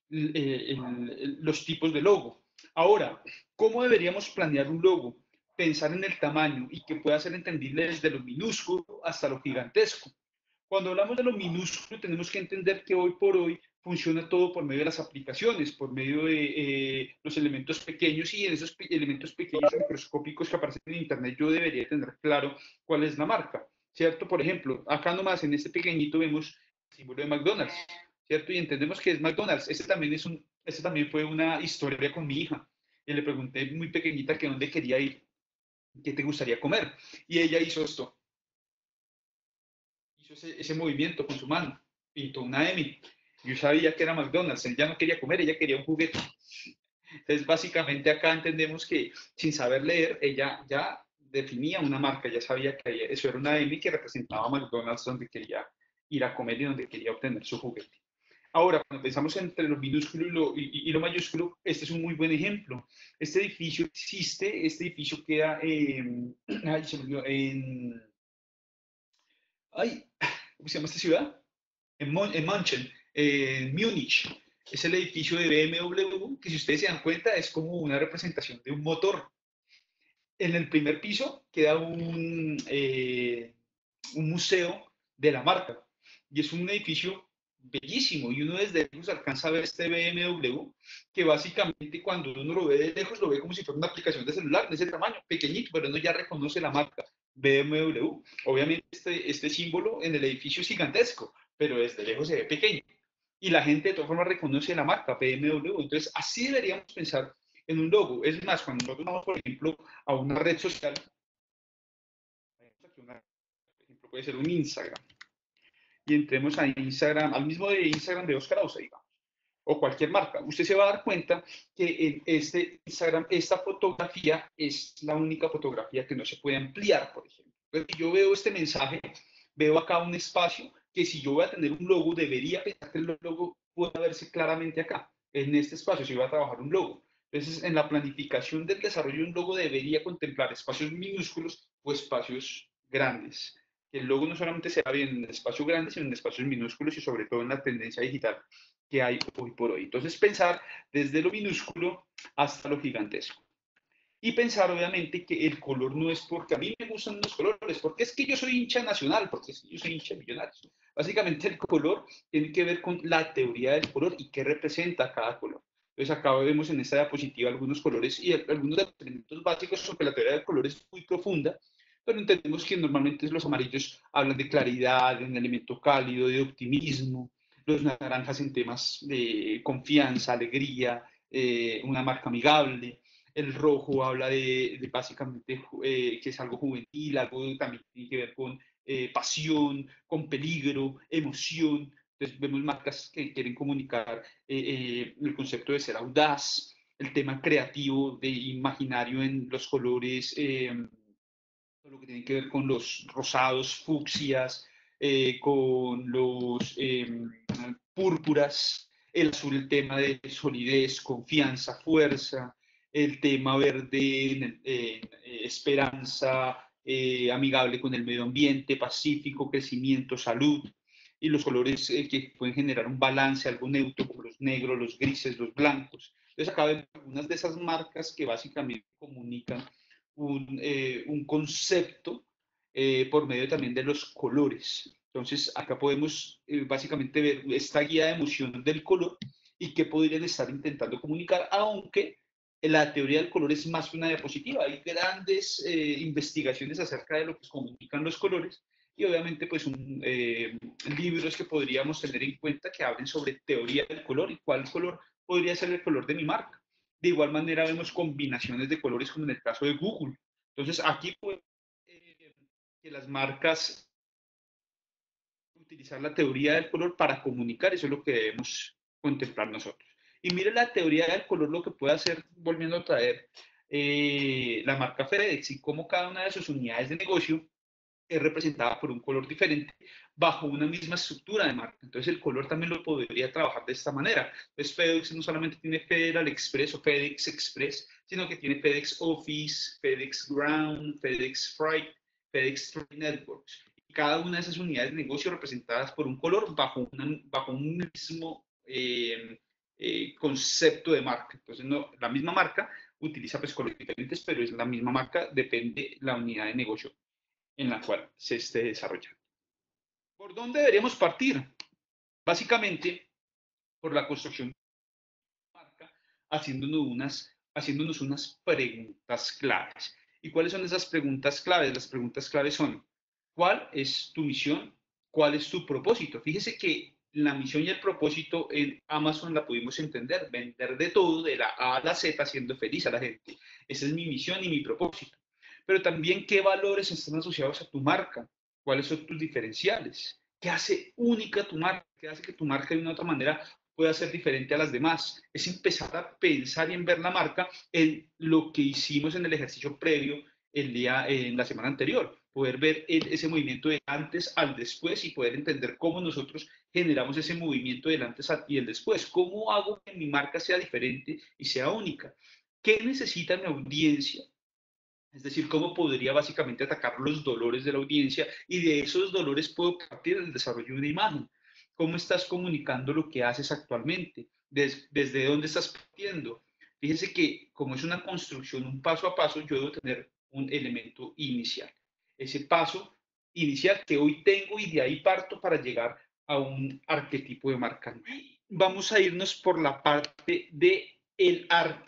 los tipos de logo. Ahora, ¿cómo deberíamos planear un logo? Pensar en el tamaño y que pueda ser entendible desde lo minúsculo hasta lo gigantesco. Cuando hablamos de lo minúsculo, tenemos que entender que hoy por hoy funciona todo por medio de las aplicaciones, por medio de los elementos pequeños, y en esos elementos pequeños microscópicos que aparecen en Internet yo debería tener claro cuál es la marca, ¿cierto? Por ejemplo, acá nomás en este pequeñito vemos el símbolo de McDonald's, ¿cierto? Y entendemos que es McDonald's. Este también fue una historia con mi hija. Y le pregunté muy pequeñita que dónde quería ir, qué te gustaría comer. Y ella hizo esto. Hizo ese movimiento con su mano, pintó una M. Yo sabía que era McDonald's, ella no quería comer, ella quería un juguete. Entonces, básicamente acá entendemos que sin saber leer, ella ya definía una marca, ya sabía que eso era una M que representaba a McDonald's donde quería ir a comer y donde quería obtener su juguete. Ahora, cuando pensamos entre lo minúsculo y lo mayúsculo, este es un muy buen ejemplo. Este edificio existe, este edificio queda ¿cómo se llama esta ciudad? En München, en Múnich. Es el edificio de BMW, que si ustedes se dan cuenta es como una representación de un motor. En el primer piso queda un museo de la marca, y es un edificio bellísimo, y uno desde lejos alcanza a ver este BMW, que básicamente cuando uno lo ve de lejos lo ve como si fuera una aplicación de celular de ese tamaño, pequeñito, pero uno ya reconoce la marca BMW. Obviamente este símbolo en el edificio es gigantesco, pero desde lejos se ve pequeño. y la gente de todas formas reconoce la marca BMW. Entonces, así deberíamos pensar en un logo. Es más, cuando nosotros vamos, por ejemplo, a una red social, por ejemplo, puede ser un Instagram, y entremos a Instagram, al mismo de Instagram de Oscar Ausa, digamos, o cualquier marca, usted se va a dar cuenta que en este Instagram, esta fotografía es la única fotografía que no se puede ampliar, por ejemplo. Entonces, si yo veo este mensaje, veo acá un espacio que si yo voy a tener un logo, debería pensar que el logo pueda verse claramente acá, en este espacio, si voy a trabajar un logo. Entonces, en la planificación del desarrollo de un logo debería contemplar espacios minúsculos o espacios grandes. Que el logo no solamente se bien en espacios grandes, sino en espacios minúsculos y sobre todo en la tendencia digital que hay hoy por hoy. Entonces, pensar desde lo minúsculo hasta lo gigantesco. Y pensar, obviamente, que el color no es porque a mí me gustan los colores, porque es que yo soy hincha nacional, porque es que yo soy hincha millonario. Básicamente, el color tiene que ver con la teoría del color y qué representa cada color. Entonces, acá vemos en esta diapositiva algunos colores y algunos de los elementos básicos, porque la teoría del color es muy profunda, pero entendemos que normalmente los amarillos hablan de claridad, de un elemento cálido, de optimismo, los naranjas en temas de confianza, alegría, una marca amigable. El rojo habla de básicamente que es algo juvenil, algo que también tiene que ver con pasión, con peligro, emoción. Entonces vemos marcas que quieren comunicar el concepto de ser audaz, el tema creativo, de imaginario en los colores, lo que tiene que ver con los rosados, fucsias, con los púrpuras, el azul, el tema de solidez, confianza, fuerza, el tema verde, esperanza, amigable con el medio ambiente, pacífico, crecimiento, salud, y los colores que pueden generar un balance, algo neutro, como los negros, los grises, los blancos. Entonces acá vemos algunas de esas marcas que básicamente comunican un concepto por medio también de los colores. Entonces, acá podemos básicamente ver esta guía de emoción del color y qué podrían estar intentando comunicar, aunque la teoría del color es más que una diapositiva. Hay grandes investigaciones acerca de lo que comunican los colores y obviamente pues libros que podríamos tener en cuenta que hablen sobre teoría del color y cuál color podría ser el color de mi marca. De igual manera vemos combinaciones de colores como en el caso de Google. Entonces aquí podemos que las marcas utilizar la teoría del color para comunicar, eso es lo que debemos contemplar nosotros. Y mire la teoría del color lo que puede hacer, volviendo a traer la marca FedEx y cómo cada una de sus unidades de negocio es representada por un color diferente bajo una misma estructura de marca. Entonces el color también lo podría trabajar de esta manera. Entonces FedEx no solamente tiene Federal Express o FedEx Express, sino que tiene FedEx Office, FedEx Ground, FedEx Freight, FedEx Trade Networks. Y cada una de esas unidades de negocio representadas por un color bajo un mismo concepto de marca. Entonces no, la misma marca utiliza pues colores diferentes, pero es la misma marca, depende la unidad de negocio en la cual se esté desarrollando. ¿Por dónde deberíamos partir? Básicamente, por la construcción de una marca, haciéndonos unas preguntas claves. ¿Y cuáles son esas preguntas claves? Las preguntas claves son, ¿cuál es tu misión? ¿Cuál es tu propósito? Fíjese que la misión y el propósito en Amazon la pudimos entender, vender de todo, de la A a la Z, haciendo feliz a la gente. Esa es mi misión y mi propósito. Pero también qué valores están asociados a tu marca, cuáles son tus diferenciales, qué hace única tu marca, qué hace que tu marca de una u otra manera pueda ser diferente a las demás. Es empezar a pensar y en ver la marca en lo que hicimos en el ejercicio previo en la semana anterior, poder ver ese movimiento del antes al después y poder entender cómo nosotros generamos ese movimiento del antes y el después, cómo hago que mi marca sea diferente y sea única, qué necesita mi audiencia. Es decir, cómo podría básicamente atacar los dolores de la audiencia y de esos dolores puedo partir el desarrollo de una imagen. ¿Cómo estás comunicando lo que haces actualmente? ¿Desde dónde estás partiendo? Fíjense que como es una construcción, un paso a paso, yo debo tener un elemento inicial. Ese paso inicial que hoy tengo y de ahí parto para llegar a un arquetipo de marca. Vamos a irnos por la parte de el arquetipo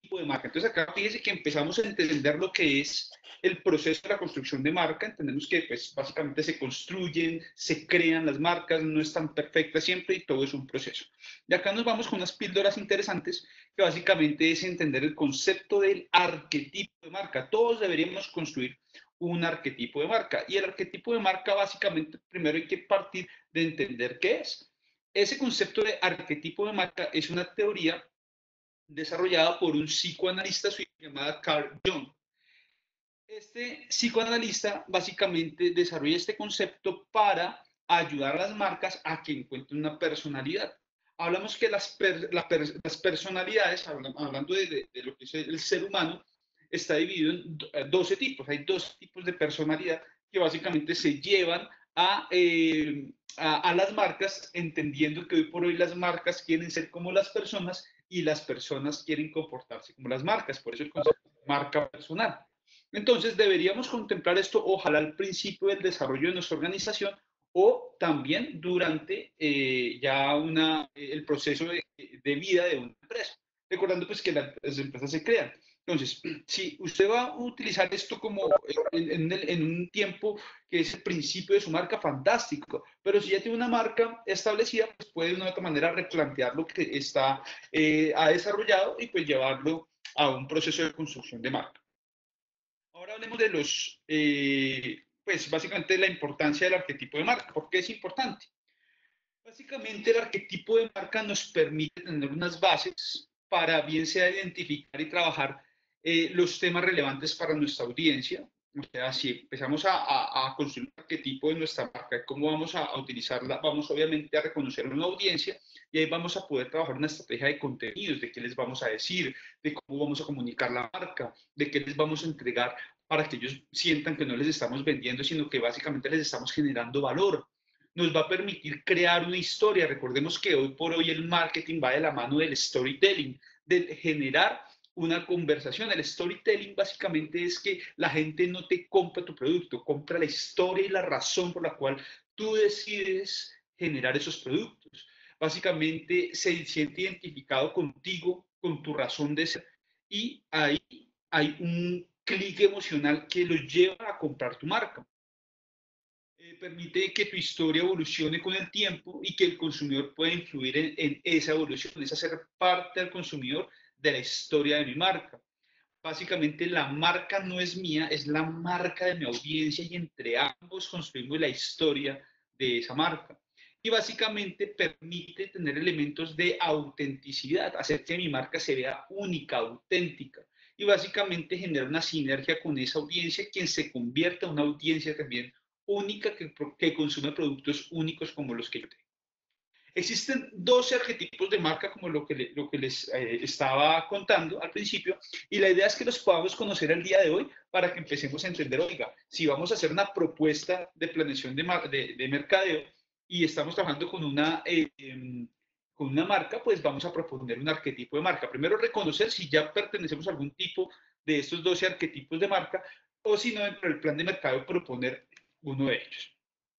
arquetipo de marca. Entonces acá fíjese que empezamos a entender lo que es el proceso de la construcción de marca. Entendemos que pues básicamente se construyen, se crean las marcas, no están perfectas siempre y todo es un proceso. Y acá nos vamos con unas píldoras interesantes que básicamente es entender el concepto del arquetipo de marca. Todos deberíamos construir un arquetipo de marca. Y el arquetipo de marca básicamente primero hay que partir de entender qué es. Ese concepto de arquetipo de marca es una teoría desarrollada por un psicoanalista suizo llamado Carl Jung. Este psicoanalista básicamente desarrolla este concepto para ayudar a las marcas a que encuentren una personalidad. Hablamos que las personalidades, hablando de lo que es el ser humano, está dividido en 12 tipos. Hay 12 tipos de personalidad que básicamente se llevan a las marcas, entendiendo que hoy por hoy las marcas quieren ser como las personas y las personas quieren comportarse como las marcas. Por eso el concepto de marca personal. Entonces, deberíamos contemplar esto, ojalá al principio del desarrollo de nuestra organización o también durante el proceso de vida de una empresa. Recordando pues que las empresas se crean. Entonces, si usted va a utilizar esto como en un tiempo que es el principio de su marca, fantástico. Pero si ya tiene una marca establecida, pues puede de una u otra manera replantear lo que ha desarrollado y pues llevarlo a un proceso de construcción de marca. Ahora hablemos de pues básicamente la importancia del arquetipo de marca. ¿Por qué es importante? Básicamente el arquetipo de marca nos permite tener unas bases para bien sea identificar y trabajar los temas relevantes para nuestra audiencia. O sea, si empezamos a construir un arquetipo de nuestra marca, cómo vamos a utilizarla, vamos obviamente a reconocer una audiencia y ahí vamos a poder trabajar una estrategia de contenidos, de qué les vamos a decir, de cómo vamos a comunicar la marca, de qué les vamos a entregar para que ellos sientan que no les estamos vendiendo, sino que básicamente les estamos generando valor. Nos va a permitir crear una historia. Recordemos que hoy por hoy el marketing va de la mano del storytelling, de generar una conversación. El storytelling básicamente es que la gente no te compra tu producto, compra la historia y la razón por la cual tú decides generar esos productos. Básicamente se siente identificado contigo, con tu razón de ser y ahí hay un clic emocional que los lleva a comprar tu marca. Permite que tu historia evolucione con el tiempo y que el consumidor pueda influir en esa evolución, es hacer parte del consumidor de la historia de mi marca. Básicamente la marca no es mía, es la marca de mi audiencia y entre ambos construimos la historia de esa marca. Y básicamente permite tener elementos de autenticidad, hacer que mi marca se vea única, auténtica. Y básicamente generar una sinergia con esa audiencia, quien se convierta en una audiencia también única que consume productos únicos como los que yo tengo. Existen 12 arquetipos de marca, como lo que les estaba contando al principio, y la idea es que los podamos conocer el día de hoy para que empecemos a entender, oiga, si vamos a hacer una propuesta de planeación de mercadeo y estamos trabajando con una marca, pues vamos a proponer un arquetipo de marca. Primero, reconocer si ya pertenecemos a algún tipo de estos 12 arquetipos de marca o si no, dentro del plan de mercadeo, proponer uno de ellos.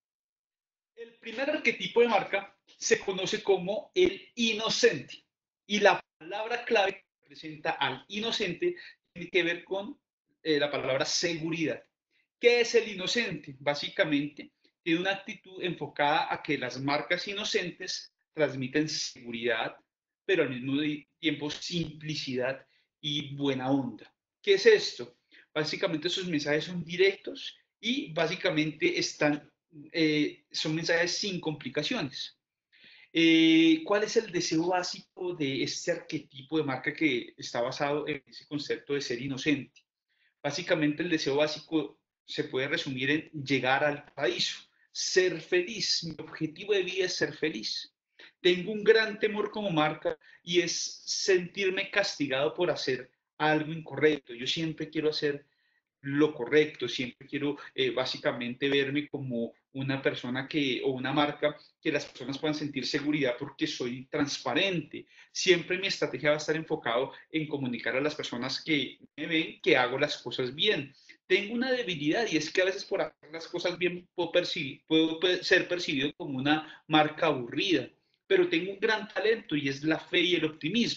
El primer arquetipo de marca se conoce como el inocente y la palabra clave que representa al inocente tiene que ver con la palabra seguridad. ¿Qué es el inocente? Básicamente tiene una actitud enfocada a que las marcas inocentes transmiten seguridad, pero al mismo tiempo simplicidad y buena onda. ¿Qué es esto? Básicamente sus mensajes son directos y básicamente son mensajes sin complicaciones. ¿Cuál es el deseo básico de este arquetipo de marca que está basado en ese concepto de ser inocente? Básicamente el deseo básico se puede resumir en llegar al paraíso, ser feliz. Mi objetivo de vida es ser feliz. Tengo un gran temor como marca y es sentirme castigado por hacer algo incorrecto. Yo siempre quiero hacer lo correcto, siempre quiero básicamente verme como una persona o una marca que las personas puedan sentir seguridad porque soy transparente. Siempre mi estrategia va a estar enfocado en comunicar a las personas que me ven que hago las cosas bien. Tengo una debilidad y es que a veces por hacer las cosas bien puedo ser percibido como una marca aburrida, pero tengo un gran talento y es la fe y el optimismo.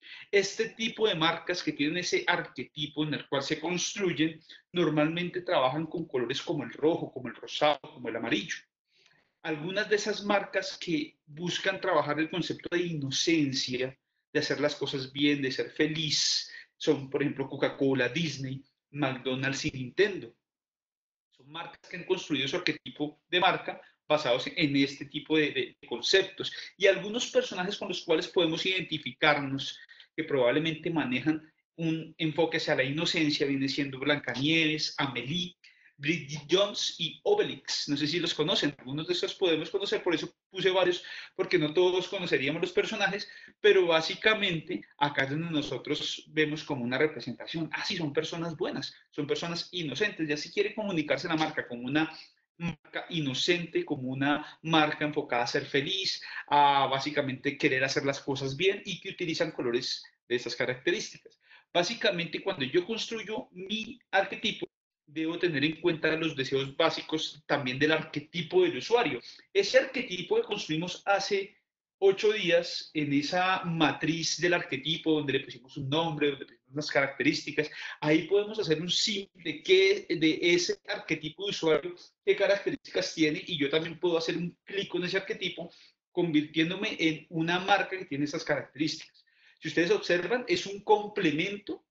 Este tipo de marcas que tienen ese arquetipo en el cual se construyen, normalmente trabajan con colores como el rojo, como el rosado, como el amarillo. Algunas de esas marcas que buscan trabajar el concepto de inocencia, de hacer las cosas bien, de ser feliz, son, por ejemplo, Coca-Cola, Disney, McDonald's y Nintendo. Son marcas que han construido su arquetipo de marca basados en este tipo de conceptos. Y algunos personajes con los cuales podemos identificarnos, que probablemente manejan un enfoque hacia la inocencia, viene siendo Blancanieves, Amélie, Bridget Jones y Obelix. No sé si los conocen, algunos de estos podemos conocer, por eso puse varios, porque no todos conoceríamos los personajes, pero básicamente acá es donde nosotros vemos como una representación. Ah, sí, son personas buenas, son personas inocentes. Ya si quiere comunicarse la marca como una marca inocente, como una marca enfocada a ser feliz, a básicamente querer hacer las cosas bien y que utilizan colores de estas características. Básicamente, cuando yo construyo mi arquetipo, debo tener en cuenta los deseos básicos también del arquetipo del usuario. Ese arquetipo que construimos hace 8 días en esa matriz del arquetipo donde le pusimos un nombre, donde pusimos unas características, ahí podemos hacer un simple de ese arquetipo de usuario, qué características tiene, y yo también puedo hacer un clic con ese arquetipo convirtiéndome en una marca que tiene esas características. Si ustedes observan, es un complemento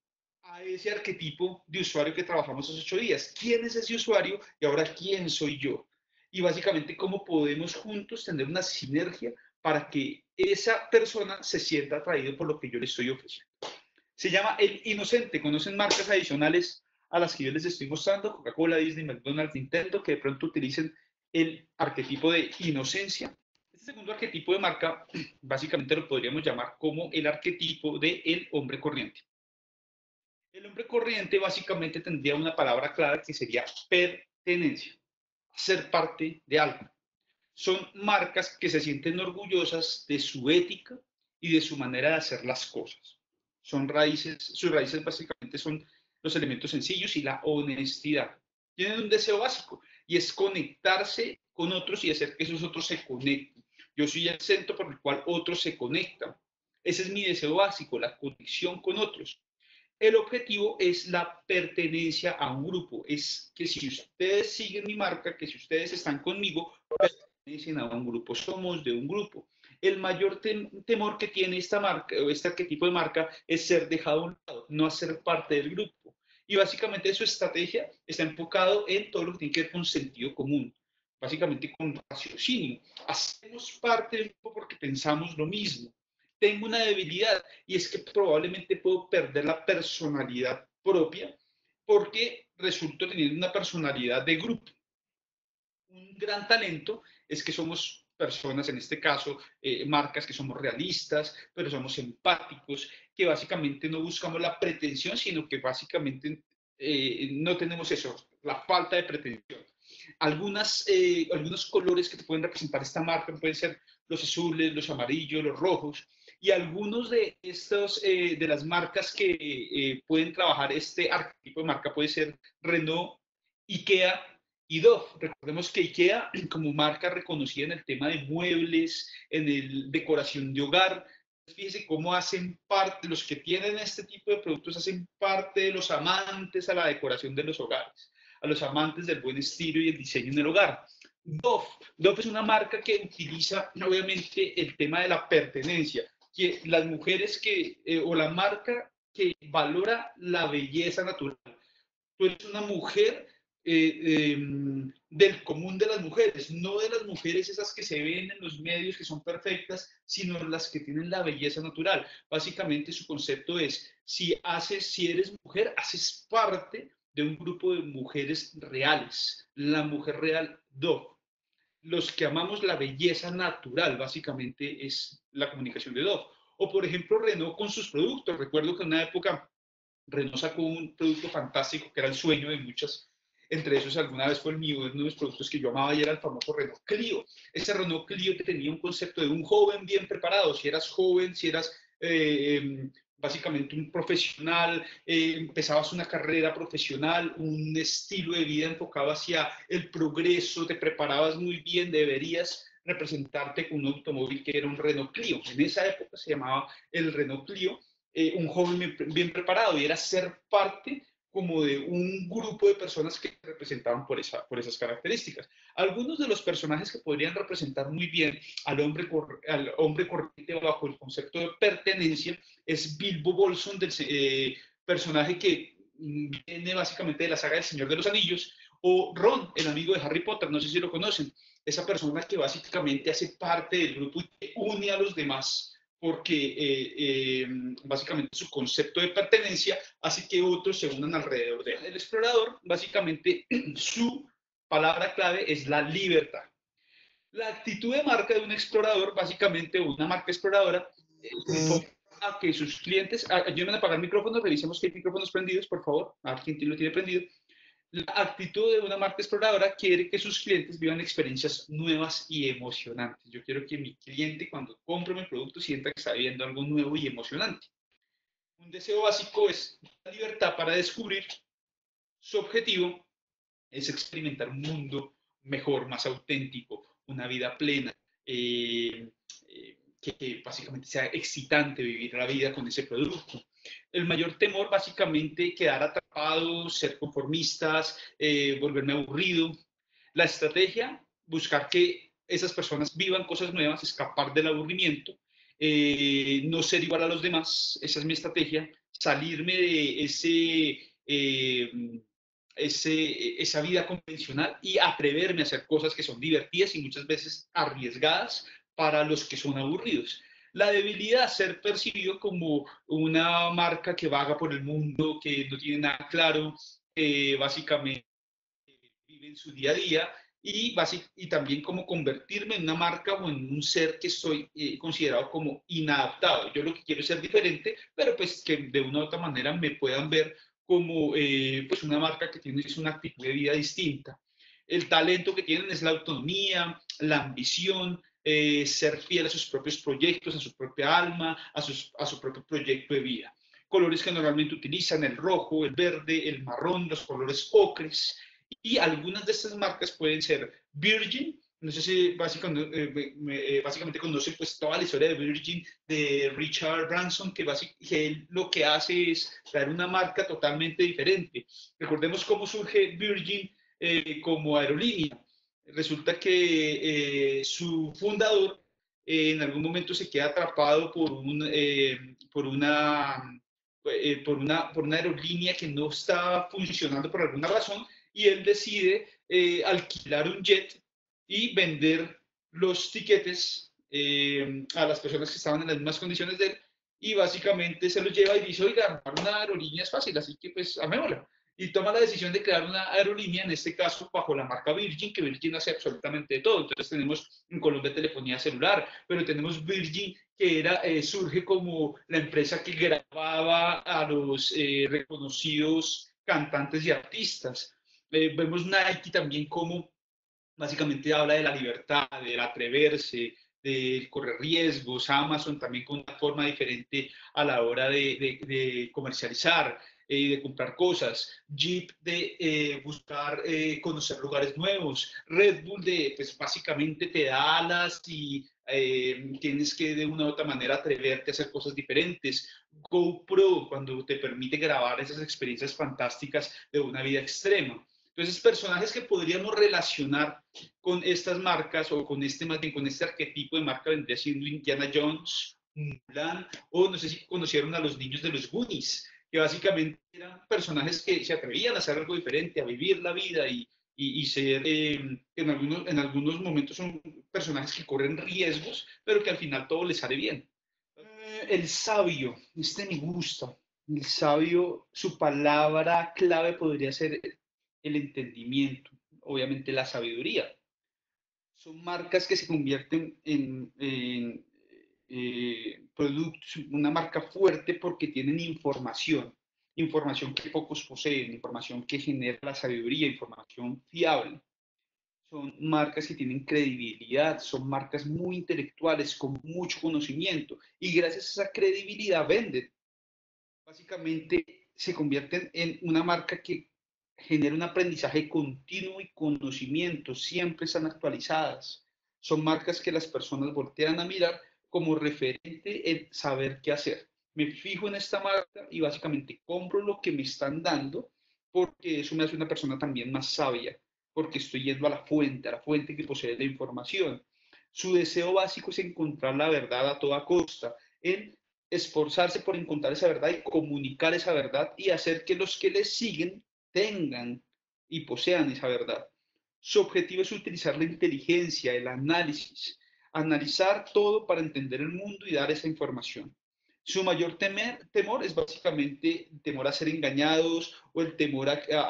a ese arquetipo de usuario que trabajamos hace 8 días. ¿Quién es ese usuario? Y ahora, ¿quién soy yo? Y básicamente, ¿cómo podemos juntos tener una sinergia para que esa persona se sienta atraída por lo que yo le estoy ofreciendo? Se llama El Inocente. ¿Conocen marcas adicionales a las que yo les estoy mostrando? Coca-Cola, Disney, McDonald's, Nintendo, que de pronto utilicen el arquetipo de inocencia. Este segundo arquetipo de marca, básicamente lo podríamos llamar como el arquetipo del hombre corriente. El hombre corriente básicamente tendría una palabra clara que sería pertenencia, ser parte de algo. Son marcas que se sienten orgullosas de su ética y de su manera de hacer las cosas. Sus raíces básicamente son los elementos sencillos y la honestidad. Tienen un deseo básico y es conectarse con otros y hacer que esos otros se conecten. Yo soy el centro por el cual otros se conectan. Ese es mi deseo básico, la conexión con otros. El objetivo es la pertenencia a un grupo. Es que si ustedes siguen mi marca, que si ustedes están conmigo, pertenecen a un grupo. Somos de un grupo. El mayor temor que tiene esta marca o este arquetipo de marca es ser dejado a un lado, no hacer parte del grupo. Y básicamente su estrategia está enfocado en todo lo que tiene que ver con sentido común, básicamente con raciocinio. Hacemos parte del grupo porque pensamos lo mismo. Tengo una debilidad y es que probablemente puedo perder la personalidad propia porque resulto teniendo una personalidad de grupo. Un gran talento es que somos personas, en este caso, marcas que somos realistas, pero somos empáticos, que básicamente no buscamos la pretensión, sino que básicamente no tenemos eso, la falta de pretensión. Algunos colores que te pueden representar esta marca pueden ser los azules, los amarillos, los rojos, y algunos de estos, de las marcas que pueden trabajar este arquetipo de marca puede ser Renault, IKEA y Dove. Recordemos que IKEA, como marca reconocida en el tema de muebles, en el decoración de hogar, fíjense cómo hacen parte, los que tienen este tipo de productos hacen parte de los amantes a la decoración de los hogares, a los amantes del buen estilo y el diseño en el hogar. Dove es una marca que utiliza obviamente el tema de la pertenencia, que las mujeres o la marca que valora la belleza natural. Tú eres una mujer del común de las mujeres, no de las mujeres esas que se ven en los medios que son perfectas, sino las que tienen la belleza natural. Básicamente su concepto es, si eres mujer, haces parte de un grupo de mujeres reales, la mujer real Dove. Los que amamos la belleza natural, básicamente es la comunicación de Dove. O por ejemplo Renault con sus productos. Recuerdo que en una época Renault sacó un producto fantástico que era el sueño de muchas. Entre esos, alguna vez fue el mío, uno de los productos que yo amaba y era el famoso Renault Clio. Ese Renault Clio que tenía un concepto de un joven bien preparado. Si eras joven, si eras básicamente un profesional, empezabas una carrera profesional, un estilo de vida enfocado hacia el progreso, te preparabas muy bien, deberías representarte con un automóvil que era un Renault Clio. En esa época se llamaba el Renault Clio, un joven bien preparado, y era ser parte como de un grupo de personas que representaban por esas características. Algunos de los personajes que podrían representar muy bien al hombre corriente bajo el concepto de pertenencia es Bilbo Bolsón, del personaje que viene básicamente de la saga del Señor de los Anillos, o Ron, el amigo de Harry Potter, no sé si lo conocen, esa persona que básicamente hace parte del grupo y que une a los demás porque básicamente su concepto de pertenencia hace que otros se unan alrededor de él. El explorador, básicamente, su palabra clave es la libertad. La actitud de marca de un explorador, básicamente, una marca exploradora, a que sus clientes, ayúdenme a apagar el micrófono, revisemos que hay micrófonos prendidos, por favor, a ver quién lo tiene prendido. La actitud de una marca exploradora quiere que sus clientes vivan experiencias nuevas y emocionantes. Yo quiero que mi cliente, cuando compre mi producto, sienta que está viviendo algo nuevo y emocionante. Un deseo básico es la libertad para descubrir. Su objetivo es experimentar un mundo mejor, más auténtico, una vida plena, que básicamente sea excitante vivir la vida con ese producto. El mayor temor, básicamente, quedar atrapado, ser conformistas, volverme aburrido. La estrategia, buscar que esas personas vivan cosas nuevas, escapar del aburrimiento, no ser igual a los demás, esa es mi estrategia, salirme de esa vida convencional y atreverme a hacer cosas que son divertidas y muchas veces arriesgadas para los que son aburridos. La debilidad, ser percibido como una marca que vaga por el mundo, que no tiene nada claro, básicamente vive en su día a día, y también como convertirme en una marca o en un ser que soy considerado como inadaptado. Yo lo que quiero es ser diferente, pero pues que de una u otra manera me puedan ver como pues una marca que tiene una actitud de vida distinta. El talento que tienen es la autonomía, la ambición, ser fiel a sus propios proyectos, a su propia alma, a su propio proyecto de vida. Colores que normalmente utilizan: el rojo, el verde, el marrón, los colores ocres. Y algunas de estas marcas pueden ser Virgin. No sé si básicamente conocen pues toda la historia de Virgin, de Richard Branson, que él lo que hace es crear una marca totalmente diferente. Recordemos cómo surge Virgin como aerolínea. Resulta que su fundador en algún momento se queda atrapado por una aerolínea que no está funcionando por alguna razón, y él decide alquilar un jet y vender los tiquetes a las personas que estaban en las mismas condiciones de él, y básicamente se los lleva y dice: oiga, armar una aerolínea es fácil, así que pues amémosla. Y toma la decisión de crear una aerolínea, en este caso bajo la marca Virgin, que Virgin hace absolutamente de todo. Entonces tenemos en Colombia telefonía celular, pero tenemos Virgin, que surge como la empresa que grababa a los reconocidos cantantes y artistas. Vemos Nike también como básicamente habla de la libertad, del atreverse, de correr riesgos. Amazon también con una forma diferente a la hora de comercializar y de comprar cosas. Jeep de buscar conocer lugares nuevos. Red Bull de, pues básicamente te da alas y tienes que de una u otra manera atreverte a hacer cosas diferentes. GoPro, cuando te permite grabar esas experiencias fantásticas de una vida extrema. Entonces, personajes que podríamos relacionar con estas marcas o con con este arquetipo de marca vendría siendo Indiana Jones, Mulan, o no sé si conocieron a los niños de los Goonies, que básicamente eran personajes que se atrevían a hacer algo diferente, a vivir la vida y ser, en algunos momentos son personajes que corren riesgos, pero que al final todo les sale bien. El sabio, me gusta. El sabio, su palabra clave podría ser el entendimiento, obviamente la sabiduría. Son marcas que se convierten en productos, una marca fuerte porque tienen información que pocos poseen, información que genera la sabiduría, información fiable. Son marcas que tienen credibilidad, son marcas muy intelectuales, con mucho conocimiento, y gracias a esa credibilidad venden. Básicamente se convierten en una marca que genera un aprendizaje continuo y conocimiento, siempre están actualizadas. Son marcas que las personas voltean a mirar como referente en saber qué hacer. Me fijo en esta marca y básicamente compro lo que me están dando porque eso me hace una persona también más sabia, porque estoy yendo a la fuente que posee la información. Su deseo básico es encontrar la verdad a toda costa, en esforzarse por encontrar esa verdad y comunicar esa verdad y hacer que los que les siguen tengan y posean esa verdad. Su objetivo es utilizar la inteligencia, el análisis, analizar todo para entender el mundo y dar esa información. Su mayor temor es básicamente el temor a ser engañados o el temor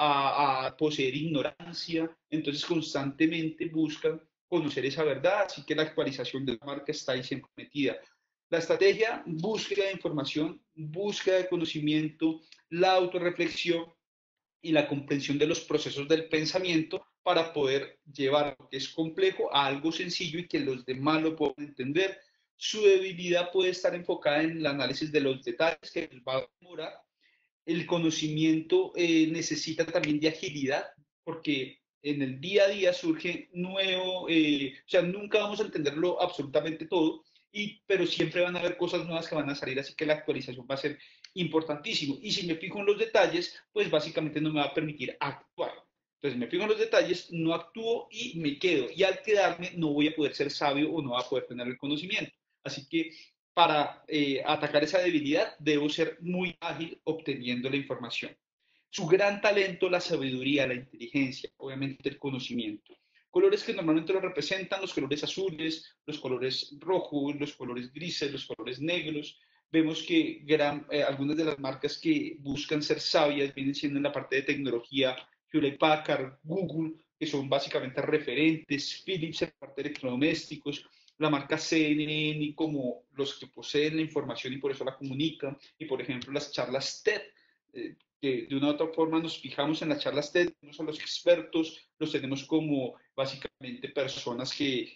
a poseer ignorancia. Entonces constantemente buscan conocer esa verdad, así que la actualización de la marca está ahí siempre metida. La estrategia, búsqueda de información, búsqueda de conocimiento, la autorreflexión y la comprensión de los procesos del pensamiento para poder llevar lo que es complejo a algo sencillo y que los demás lo puedan entender. Su debilidad puede estar enfocada en el análisis de los detalles que les va a demorar. El conocimiento necesita también de agilidad porque en el día a día surge nuevo, o sea, nunca vamos a entenderlo absolutamente todo, pero siempre van a haber cosas nuevas que van a salir, así que la actualización va a ser importantísimo. Y si me fijo en los detalles, pues básicamente no me va a permitir actuar. Entonces me fijo en los detalles, no actúo y me quedo. Y al quedarme no voy a poder ser sabio o no voy a poder tener el conocimiento. Así que para atacar esa debilidad debo ser muy ágil obteniendo la información. Su gran talento, la sabiduría, la inteligencia, obviamente el conocimiento. Colores que normalmente lo representan, los colores azules, los colores rojos, los colores grises, los colores negros. Vemos que algunas de las marcas que buscan ser sabias vienen siendo en la parte de tecnología, Hewlett Packard, Google, que son básicamente referentes, Philips en la parte de electrodomésticos, la marca CNN como los que poseen la información y por eso la comunican, y por ejemplo las charlas TED, que de una u otra forma nos fijamos en las charlas TED, tenemos a los expertos, los tenemos como básicamente personas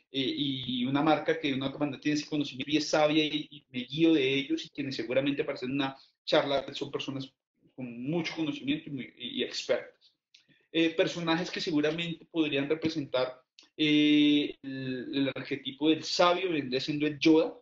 y una marca que de una u otra manera tiene ese conocimiento y es sabia y me guío de ellos y quienes seguramente aparecen en una charla son personas con mucho conocimiento y expertas. Personajes que seguramente podrían representar el arquetipo del sabio, vendría siendo el Yoda,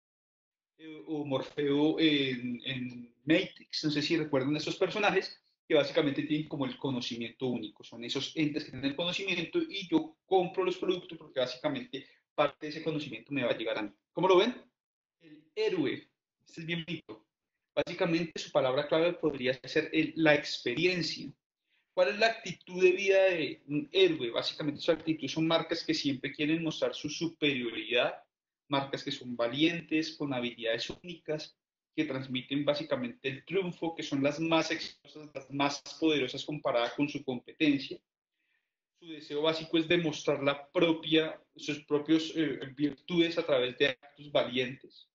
o Morfeo en Matrix, no sé si recuerdan esos personajes, que básicamente tienen como el conocimiento único, son esos entes que tienen el conocimiento y yo compro los productos porque básicamente parte de ese conocimiento me va a llegar a mí. ¿Cómo lo ven? El héroe, este es bien bonito. Básicamente su palabra clave podría ser la experiencia. ¿Cuál es la actitud de vida de un héroe? Básicamente su actitud son marcas que siempre quieren mostrar su superioridad, marcas que son valientes, con habilidades únicas, que transmiten básicamente el triunfo, que son las más exitosas, las más poderosas comparadas con su competencia. Su deseo básico es demostrar sus propias virtudes a través de actos valientes.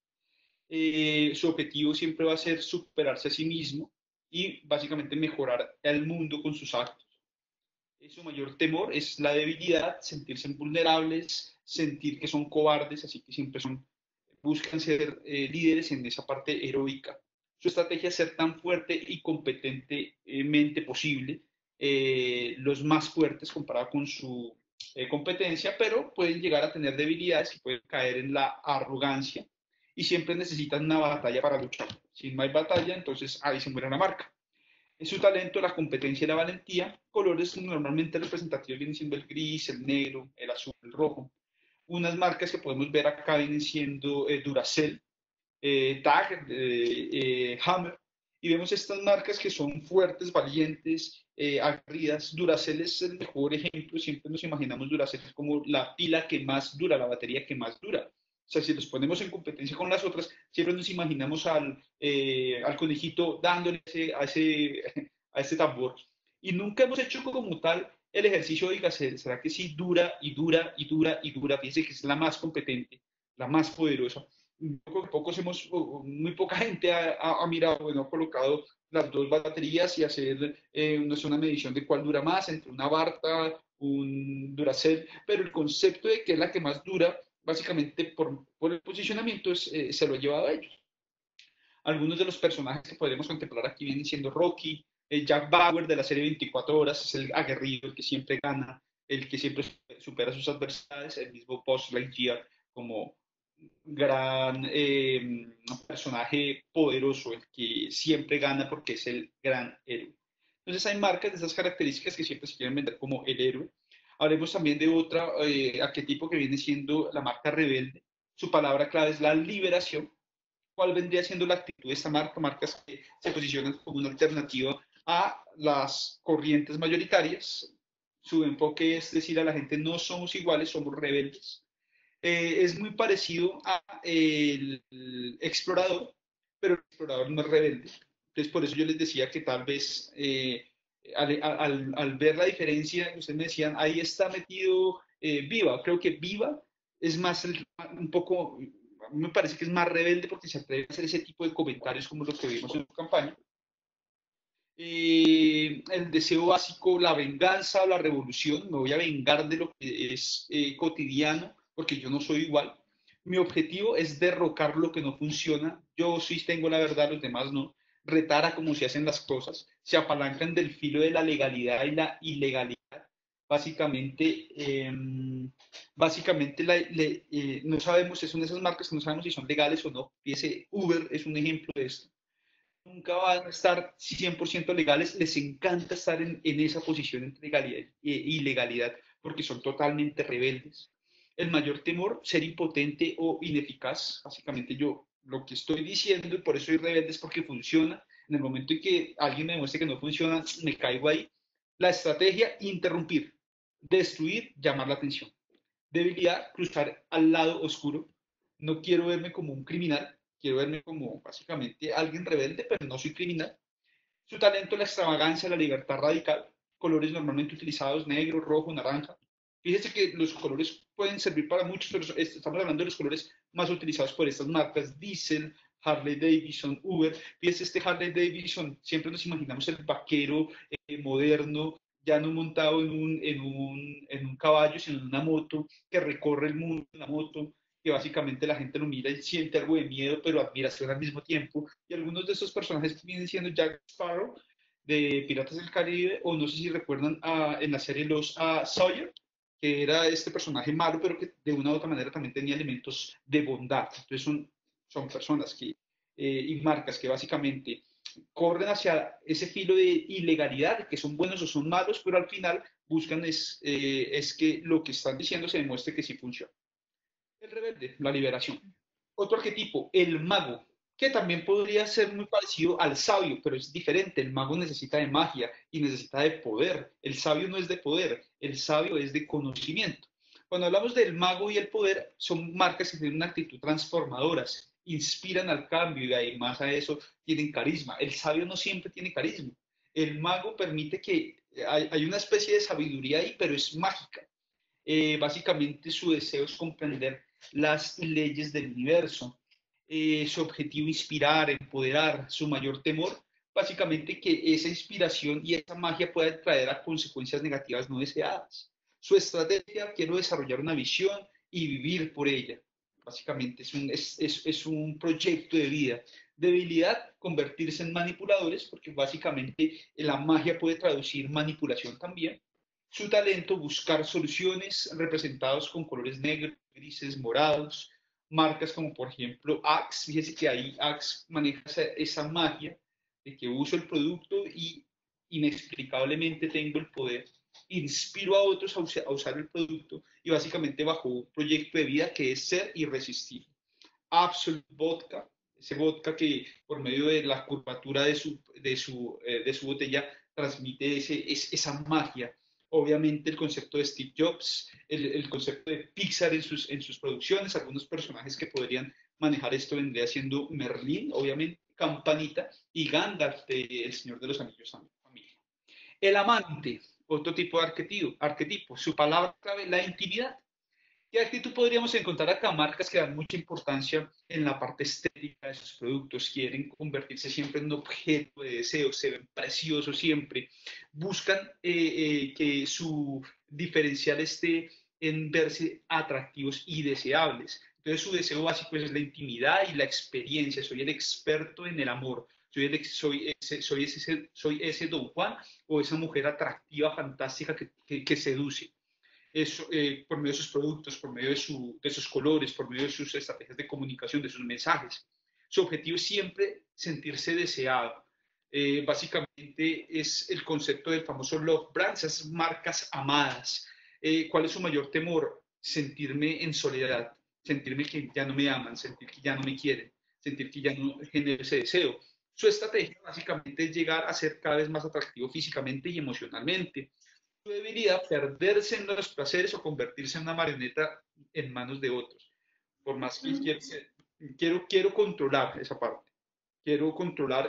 Su objetivo siempre va a ser superarse a sí mismo y básicamente mejorar el mundo con sus actos. Su mayor temor es la debilidad, sentirse vulnerables, sentir que son cobardes, así que siempre buscan ser líderes en esa parte heroica. Su estrategia es ser tan fuerte y competentemente posible, los más fuertes comparado con su competencia, pero pueden llegar a tener debilidades y pueden caer en la arrogancia y siempre necesitan una batalla para luchar. Si no hay batalla, entonces ahí se muere la marca. En su talento, la competencia y la valentía, colores normalmente representativos vienen siendo el gris, el negro, el azul, el rojo. Unas marcas que podemos ver acá vienen siendo Duracell, TAG, Hammer, y vemos estas marcas que son fuertes, valientes, aguerridas. Duracell es el mejor ejemplo, siempre nos imaginamos Duracell como la pila que más dura, la batería que más dura. O sea, si los ponemos en competencia con las otras, siempre nos imaginamos al conejito dándole a ese tambor. Y nunca hemos hecho como tal el ejercicio de, ¿será que sí dura y dura y dura y dura? Fíjense que es la más competente, la más poderosa. Muy poca gente ha mirado, bueno, ha colocado las dos baterías y hacer una medición de cuál dura más entre una Barta, un Duracell, pero el concepto de que es la que más dura, básicamente por el posicionamiento, se lo ha llevado a ellos. Algunos de los personajes que podemos contemplar aquí vienen siendo Rocky, Jack Bauer de la serie 24 horas, es el aguerrido, el que siempre gana, el que siempre supera a sus adversidades, el mismo Buzz Lightyear como gran personaje poderoso, el que siempre gana porque es el gran héroe. Entonces hay marcas de esas características que siempre se quieren vender como el héroe. Hablemos también de otra arquetipo que viene siendo la marca rebelde. Su palabra clave es la liberación. ¿Cuál vendría siendo la actitud de esta marca? Marcas que se posicionan como una alternativa a las corrientes mayoritarias. Su enfoque es decir a la gente no somos iguales, somos rebeldes. Es muy parecido a el explorador, pero el explorador no es rebelde. Entonces, por eso yo les decía que tal vez al ver la diferencia, ustedes me decían, ahí está metido Viva. Creo que Viva es más un poco, a mí me parece que es más rebelde porque se atreve a hacer ese tipo de comentarios como lo que vimos en su campaña. El deseo básico, la venganza o la revolución, me voy a vengar de lo que es cotidiano, porque yo no soy igual. Mi objetivo es derrocar lo que no funciona. Yo sí tengo la verdad, los demás no. Retar a cómo se hacen las cosas. Se apalancan del filo de la legalidad y la ilegalidad. Básicamente, no sabemos, son esas marcas que no sabemos si son legales o no. Y ese Uber es un ejemplo de esto. Nunca van a estar 100% legales, les encanta estar en esa posición entre legalidad e ilegalidad porque son totalmente rebeldes. El mayor temor, ser impotente o ineficaz. Básicamente yo lo que estoy diciendo y por eso soy rebelde es porque funciona. En el momento en que alguien me demuestre que no funciona, me caigo ahí. La estrategia, interrumpir, destruir, llamar la atención. Debilidad, cruzar al lado oscuro. No quiero verme como un criminal, quiero verme como básicamente alguien rebelde, pero no soy criminal. Su talento, la extravagancia, la libertad radical, colores normalmente utilizados, negro, rojo, naranja. Fíjese que los colores pueden servir para muchos, pero estamos hablando de los colores más utilizados por estas marcas, Diesel, Harley Davidson, Uber. Fíjese este Harley Davidson, siempre nos imaginamos el vaquero moderno, ya no montado en un caballo, sino en una moto, que recorre el mundo en la moto, que básicamente la gente lo mira y siente algo de miedo, pero admiración al mismo tiempo. Y algunos de esos personajes vienen siendo Jack Sparrow de Piratas del Caribe, o no sé si recuerdan en la serie Los Sawyer, que era este personaje malo, pero que de una u otra manera también tenía elementos de bondad. Entonces son personas y marcas que básicamente corren hacia ese filo de ilegalidad, que son buenos o son malos, pero al final buscan es que lo que están diciendo se demuestre que sí funciona. El rebelde, la liberación. Otro arquetipo, el mago, que también podría ser muy parecido al sabio, pero es diferente. El mago necesita de magia y necesita de poder. El sabio no es de poder, el sabio es de conocimiento. Cuando hablamos del mago y el poder, son marcas que tienen una actitud transformadoras, inspiran al cambio y además a eso tienen carisma. El sabio no siempre tiene carisma. El mago permite que hay una especie de sabiduría ahí, pero es mágica. Básicamente su deseo es comprender las leyes del universo, su objetivo inspirar, empoderar, su mayor temor, básicamente que esa inspiración y esa magia pueda traer a consecuencias negativas no deseadas. Su estrategia, quiero desarrollar una visión y vivir por ella. Básicamente es un proyecto de vida. Debilidad, convertirse en manipuladores, porque básicamente la magia puede traducir manipulación también. Su talento, buscar soluciones representados con colores negros, grises, morados, marcas como por ejemplo Axe. Fíjese que ahí Axe maneja esa magia de que uso el producto y inexplicablemente tengo el poder, inspiro a otros a usar el producto y básicamente bajo un proyecto de vida que es ser irresistible. Absolute Vodka, ese vodka que por medio de la curvatura de su botella transmite esa magia. Obviamente el concepto de Steve Jobs, el concepto de Pixar en sus producciones, algunos personajes que podrían manejar esto vendría siendo Merlín, obviamente, Campanita y Gandalf de El Señor de los Anillos familia. El amante, otro tipo de arquetipo, su palabra clave, la intimidad. ¿Qué actitud podríamos encontrar acá? Marcas que dan mucha importancia en la parte estética de sus productos, quieren convertirse siempre en un objeto de deseo, se ven preciosos siempre, buscan que su diferencial esté en verse atractivos y deseables. Entonces su deseo básico es la intimidad y la experiencia, soy el experto en el amor, soy ese Don Juan o esa mujer atractiva, fantástica que seduce. eso, por medio de sus productos, por medio de sus colores, por medio de sus estrategias de comunicación, de sus mensajes. Su objetivo es siempre sentirse deseado. Básicamente es el concepto del famoso love brand, esas marcas amadas. ¿Cuál es su mayor temor? Sentirme en soledad, sentirme que ya no me aman, sentir que ya no me quieren, sentir que ya no genero ese deseo. Su estrategia básicamente es llegar a ser cada vez más atractivo físicamente y emocionalmente. Su debilidad, perderse en los placeres o convertirse en una marioneta en manos de otros. Por más que quiero controlar esa parte, quiero controlar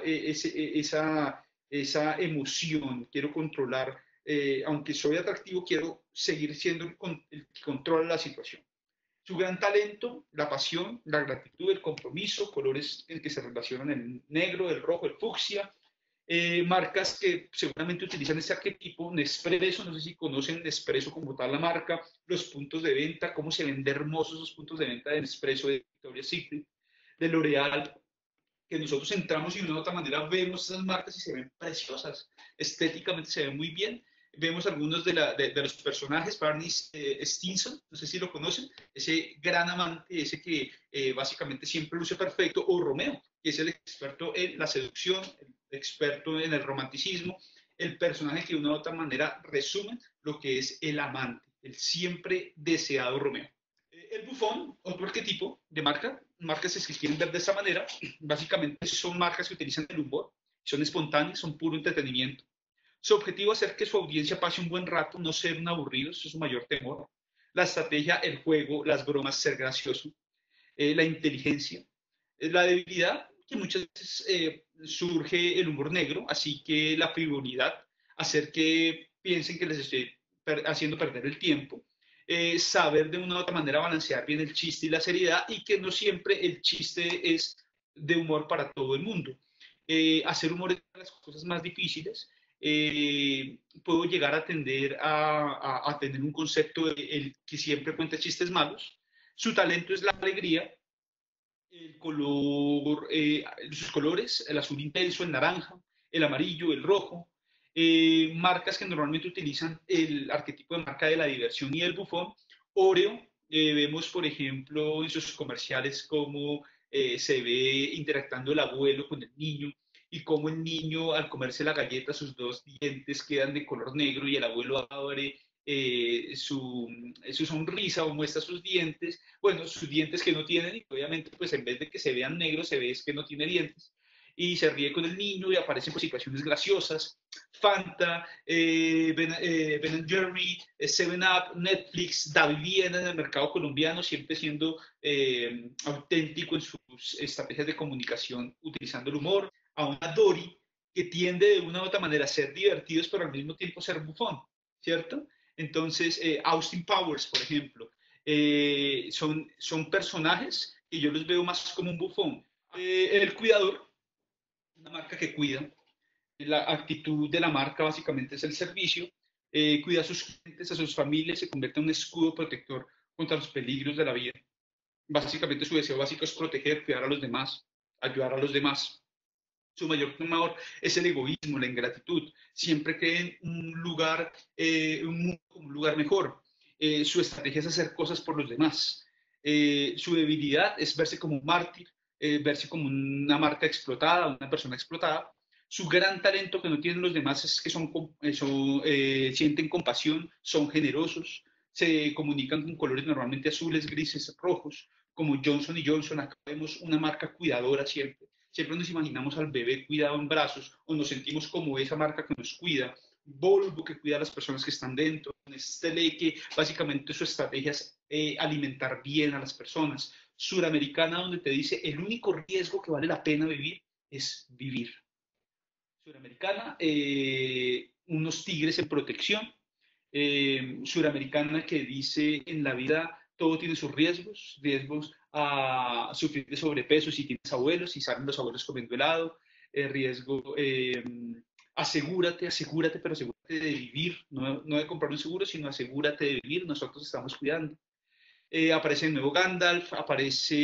esa emoción, quiero controlar, aunque soy atractivo, quiero seguir siendo el que controla la situación. Su gran talento, la pasión, la gratitud, el compromiso, colores en que se relacionan el negro, el rojo, el fucsia, marcas que seguramente utilizan este arquetipo, Nespresso, no sé si conocen Nespresso como tal la marca, los puntos de venta, cómo se ven de hermosos esos puntos de venta de Nespresso, de Victoria's Secret, de L'Oreal, que nosotros entramos y de una u otra manera vemos esas marcas y se ven preciosas, estéticamente se ven muy bien. Vemos algunos de los personajes, Barney Stinson, no sé si lo conocen, ese gran amante, ese que básicamente siempre luce perfecto, o Romeo, que es el experto en la seducción, el experto en el romanticismo, el personaje que de una u otra manera resume lo que es el amante, el siempre deseado Romeo. El bufón, otro arquetipo de marca, marcas que quieren ver de esta manera, básicamente son marcas que utilizan el humor, son espontáneas, son puro entretenimiento. Su objetivo es hacer que su audiencia pase un buen rato, no ser un aburrido, eso es su mayor temor. La estrategia, el juego, las bromas, ser gracioso, la inteligencia, la debilidad, que muchas veces surge el humor negro, así que la frivolidad, hacer que piensen que les estoy haciendo perder el tiempo, saber de una u otra manera balancear bien el chiste y la seriedad y que no siempre el chiste es de humor para todo el mundo. Hacer humor es una de las cosas más difíciles. Puedo llegar a tender a tener un concepto de el que siempre cuenta chistes malos. Su talento es la alegría, el color, sus colores, el azul intenso, el naranja, el amarillo, el rojo, marcas que normalmente utilizan el arquetipo de marca de la diversión y el bufón. Oreo, vemos por ejemplo en sus comerciales cómo se ve interactuando el abuelo con el niño y cómo el niño al comerse la galleta sus dos dientes quedan de color negro y el abuelo abre su sonrisa o muestra sus dientes, bueno, sus dientes que no tienen y obviamente pues en vez de que se vean negros se ve es que no tiene dientes y se ríe con el niño y aparecen pues, situaciones graciosas. Fanta, Ben Jerry, Seven Up, Netflix, David Viena en el mercado colombiano, siempre siendo auténtico en sus estrategias de comunicación, utilizando el humor. A una Dory que tiende de una u otra manera a ser divertidos, pero al mismo tiempo ser bufón, ¿cierto? Entonces, Austin Powers, por ejemplo, son personajes que yo los veo más como un bufón. El cuidador, una marca que cuida, la actitud de la marca básicamente es el servicio, cuida a sus clientes, a sus familias, se convierte en un escudo protector contra los peligros de la vida. Básicamente su deseo básico es proteger, cuidar a los demás, ayudar a los demás. Su mayor temor es el egoísmo, la ingratitud. Siempre creen un lugar, un lugar mejor. Su estrategia es hacer cosas por los demás. Su debilidad es verse como un mártir, verse como una marca explotada, una persona explotada. Su gran talento que no tienen los demás es que sienten compasión, son generosos, se comunican con colores normalmente azules, grises, rojos, como Johnson y Johnson. Acá vemos una marca cuidadora siempre. Siempre nos imaginamos al bebé cuidado en brazos o nos sentimos como esa marca que nos cuida. Volvo que cuida a las personas que están dentro. Nestlé que básicamente su estrategia es alimentar bien a las personas. Suramericana donde te dice el único riesgo que vale la pena vivir es vivir. Suramericana, unos tigres en protección. Suramericana que dice en la vida todo tiene sus riesgos, riesgos a sufrir de sobrepeso si tienes abuelos, si salen los abuelos comiendo helado, riesgo, asegúrate, pero asegúrate de vivir, no de comprar un seguro, sino asegúrate de vivir, nosotros estamos cuidando. Aparece el nuevo Gandalf, aparece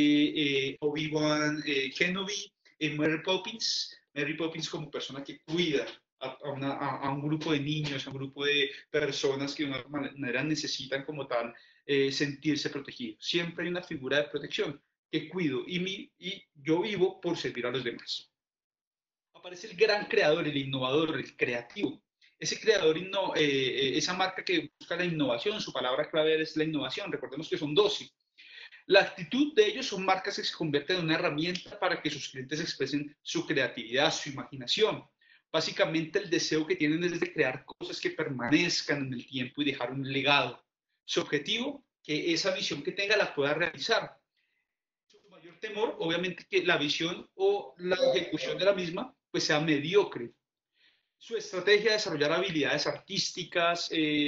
Obi-Wan Kenobi, Mary Poppins como persona que cuida a un grupo de niños, a un grupo de personas que de una manera necesitan como tal sentirse protegidos. Siempre hay una figura de protección que cuido y yo vivo por servir a los demás. Aparece el gran creador, el innovador, el creativo. Ese creador, esa marca que busca la innovación, su palabra clave es la innovación. Recordemos que son 12. La actitud de ellos son marcas que se convierten en una herramienta para que sus clientes expresen su creatividad, su imaginación. Básicamente el deseo que tienen es de crear cosas que permanezcan en el tiempo y dejar un legado. Su objetivo, que esa visión que tenga la pueda realizar. Su mayor temor, obviamente, que la visión o la ejecución de la misma pues sea mediocre. Su estrategia de desarrollar habilidades artísticas,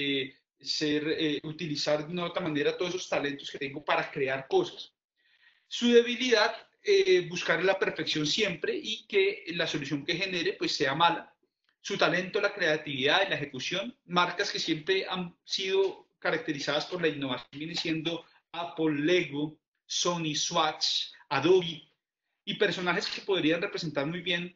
utilizar de una otra manera todos esos talentos que tengo para crear cosas. Su debilidad, buscar la perfección siempre y que la solución que genere pues sea mala. Su talento, la creatividad y la ejecución, marcas que siempre han sido caracterizadas por la innovación, viene siendo Apple, Lego, Sony, Swatch, Adobe, y personajes que podrían representar muy bien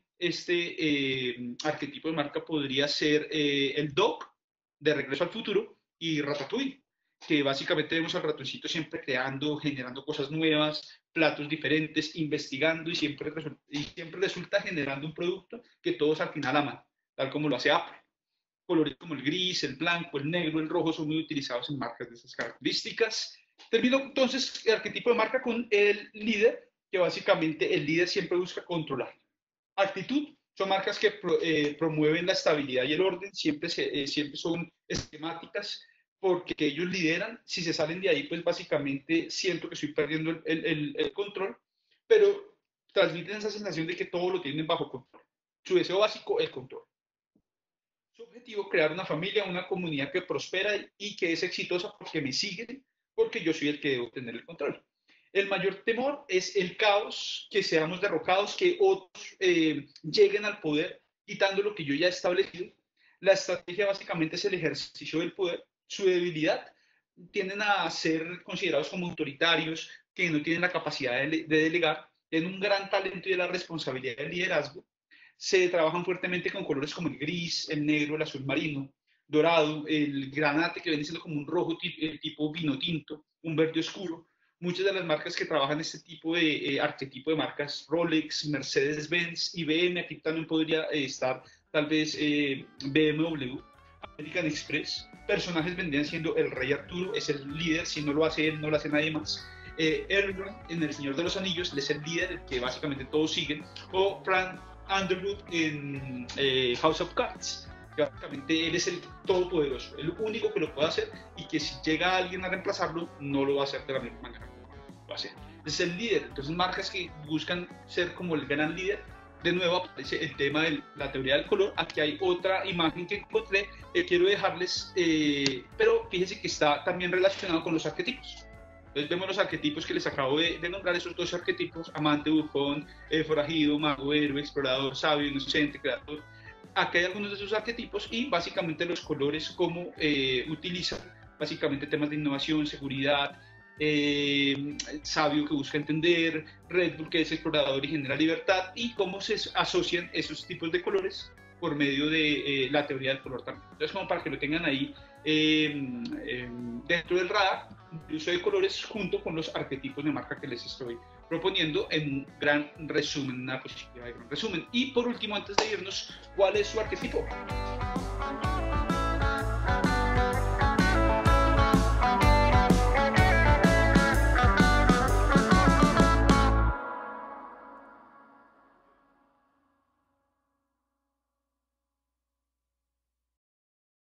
este arquetipo de marca podría ser el Doc de Regreso al Futuro y Ratatouille, que básicamente vemos al ratoncito siempre creando, generando cosas nuevas, platos diferentes, investigando y siempre resulta generando un producto que todos al final aman, tal como lo hace Apple. Colores como el gris, el blanco, el negro, el rojo son muy utilizados en marcas de esas características. Termino entonces el arquetipo de marca con el líder, que básicamente el líder siempre busca controlar. Actitud, son marcas que promueven la estabilidad y el orden, siempre son esquemáticas porque ellos lideran. Si se salen de ahí, pues básicamente siento que estoy perdiendo el control, pero transmiten esa sensación de que todo lo tienen bajo control. Su deseo básico, el control. Su objetivo, crear una familia, una comunidad que prospera y que es exitosa porque me siguen, porque yo soy el que debo tener el control. El mayor temor es el caos, que seamos derrocados, que otros lleguen al poder quitando lo que yo ya he establecido. La estrategia básicamente es el ejercicio del poder. Su debilidad, tienden a ser considerados como autoritarios, que no tienen la capacidad de delegar, tienen un gran talento y de la responsabilidad del liderazgo. Se trabajan fuertemente con colores como el gris, el negro, el azul marino, dorado, el granate, que viene siendo como un rojo tipo vino tinto, un verde oscuro. Muchas de las marcas que trabajan este tipo de arquetipo de marcas, Rolex, Mercedes-Benz, IBM, aquí también podría estar tal vez BMW, American Express. Personajes vendrían siendo el Rey Arturo, es el líder, si no lo hace él, no lo hace nadie más. Erdogan en El Señor de los Anillos, él es el líder, el que básicamente todos siguen. O Frank Underwood en House of Cards, que básicamente él es el todopoderoso, el único que lo puede hacer y que si llega alguien a reemplazarlo, no lo va a hacer de la misma manera como lo va a hacer. Es el líder. Entonces, marcas que buscan ser como el gran líder. De nuevo aparece el tema de la teoría del color. Aquí hay otra imagen que encontré, quiero dejarles, pero fíjense que está también relacionado con los arquetipos. Entonces vemos los arquetipos que les acabo de nombrar, esos dos arquetipos: amante, bufón, forajido, mago, héroe, explorador, sabio, inocente, creador. Aquí hay algunos de esos arquetipos y básicamente los colores, cómo utilizan básicamente temas de innovación, seguridad, sabio que busca entender, Red Bull que es explorador y genera libertad, y cómo se asocian esos tipos de colores por medio de la teoría del color también. Entonces, como para que lo tengan ahí dentro del radar, el uso de colores junto con los arquetipos de marca que les estoy proponiendo en un gran resumen, una positiva de gran resumen. Y por último, antes de irnos, ¿cuál es su arquetipo?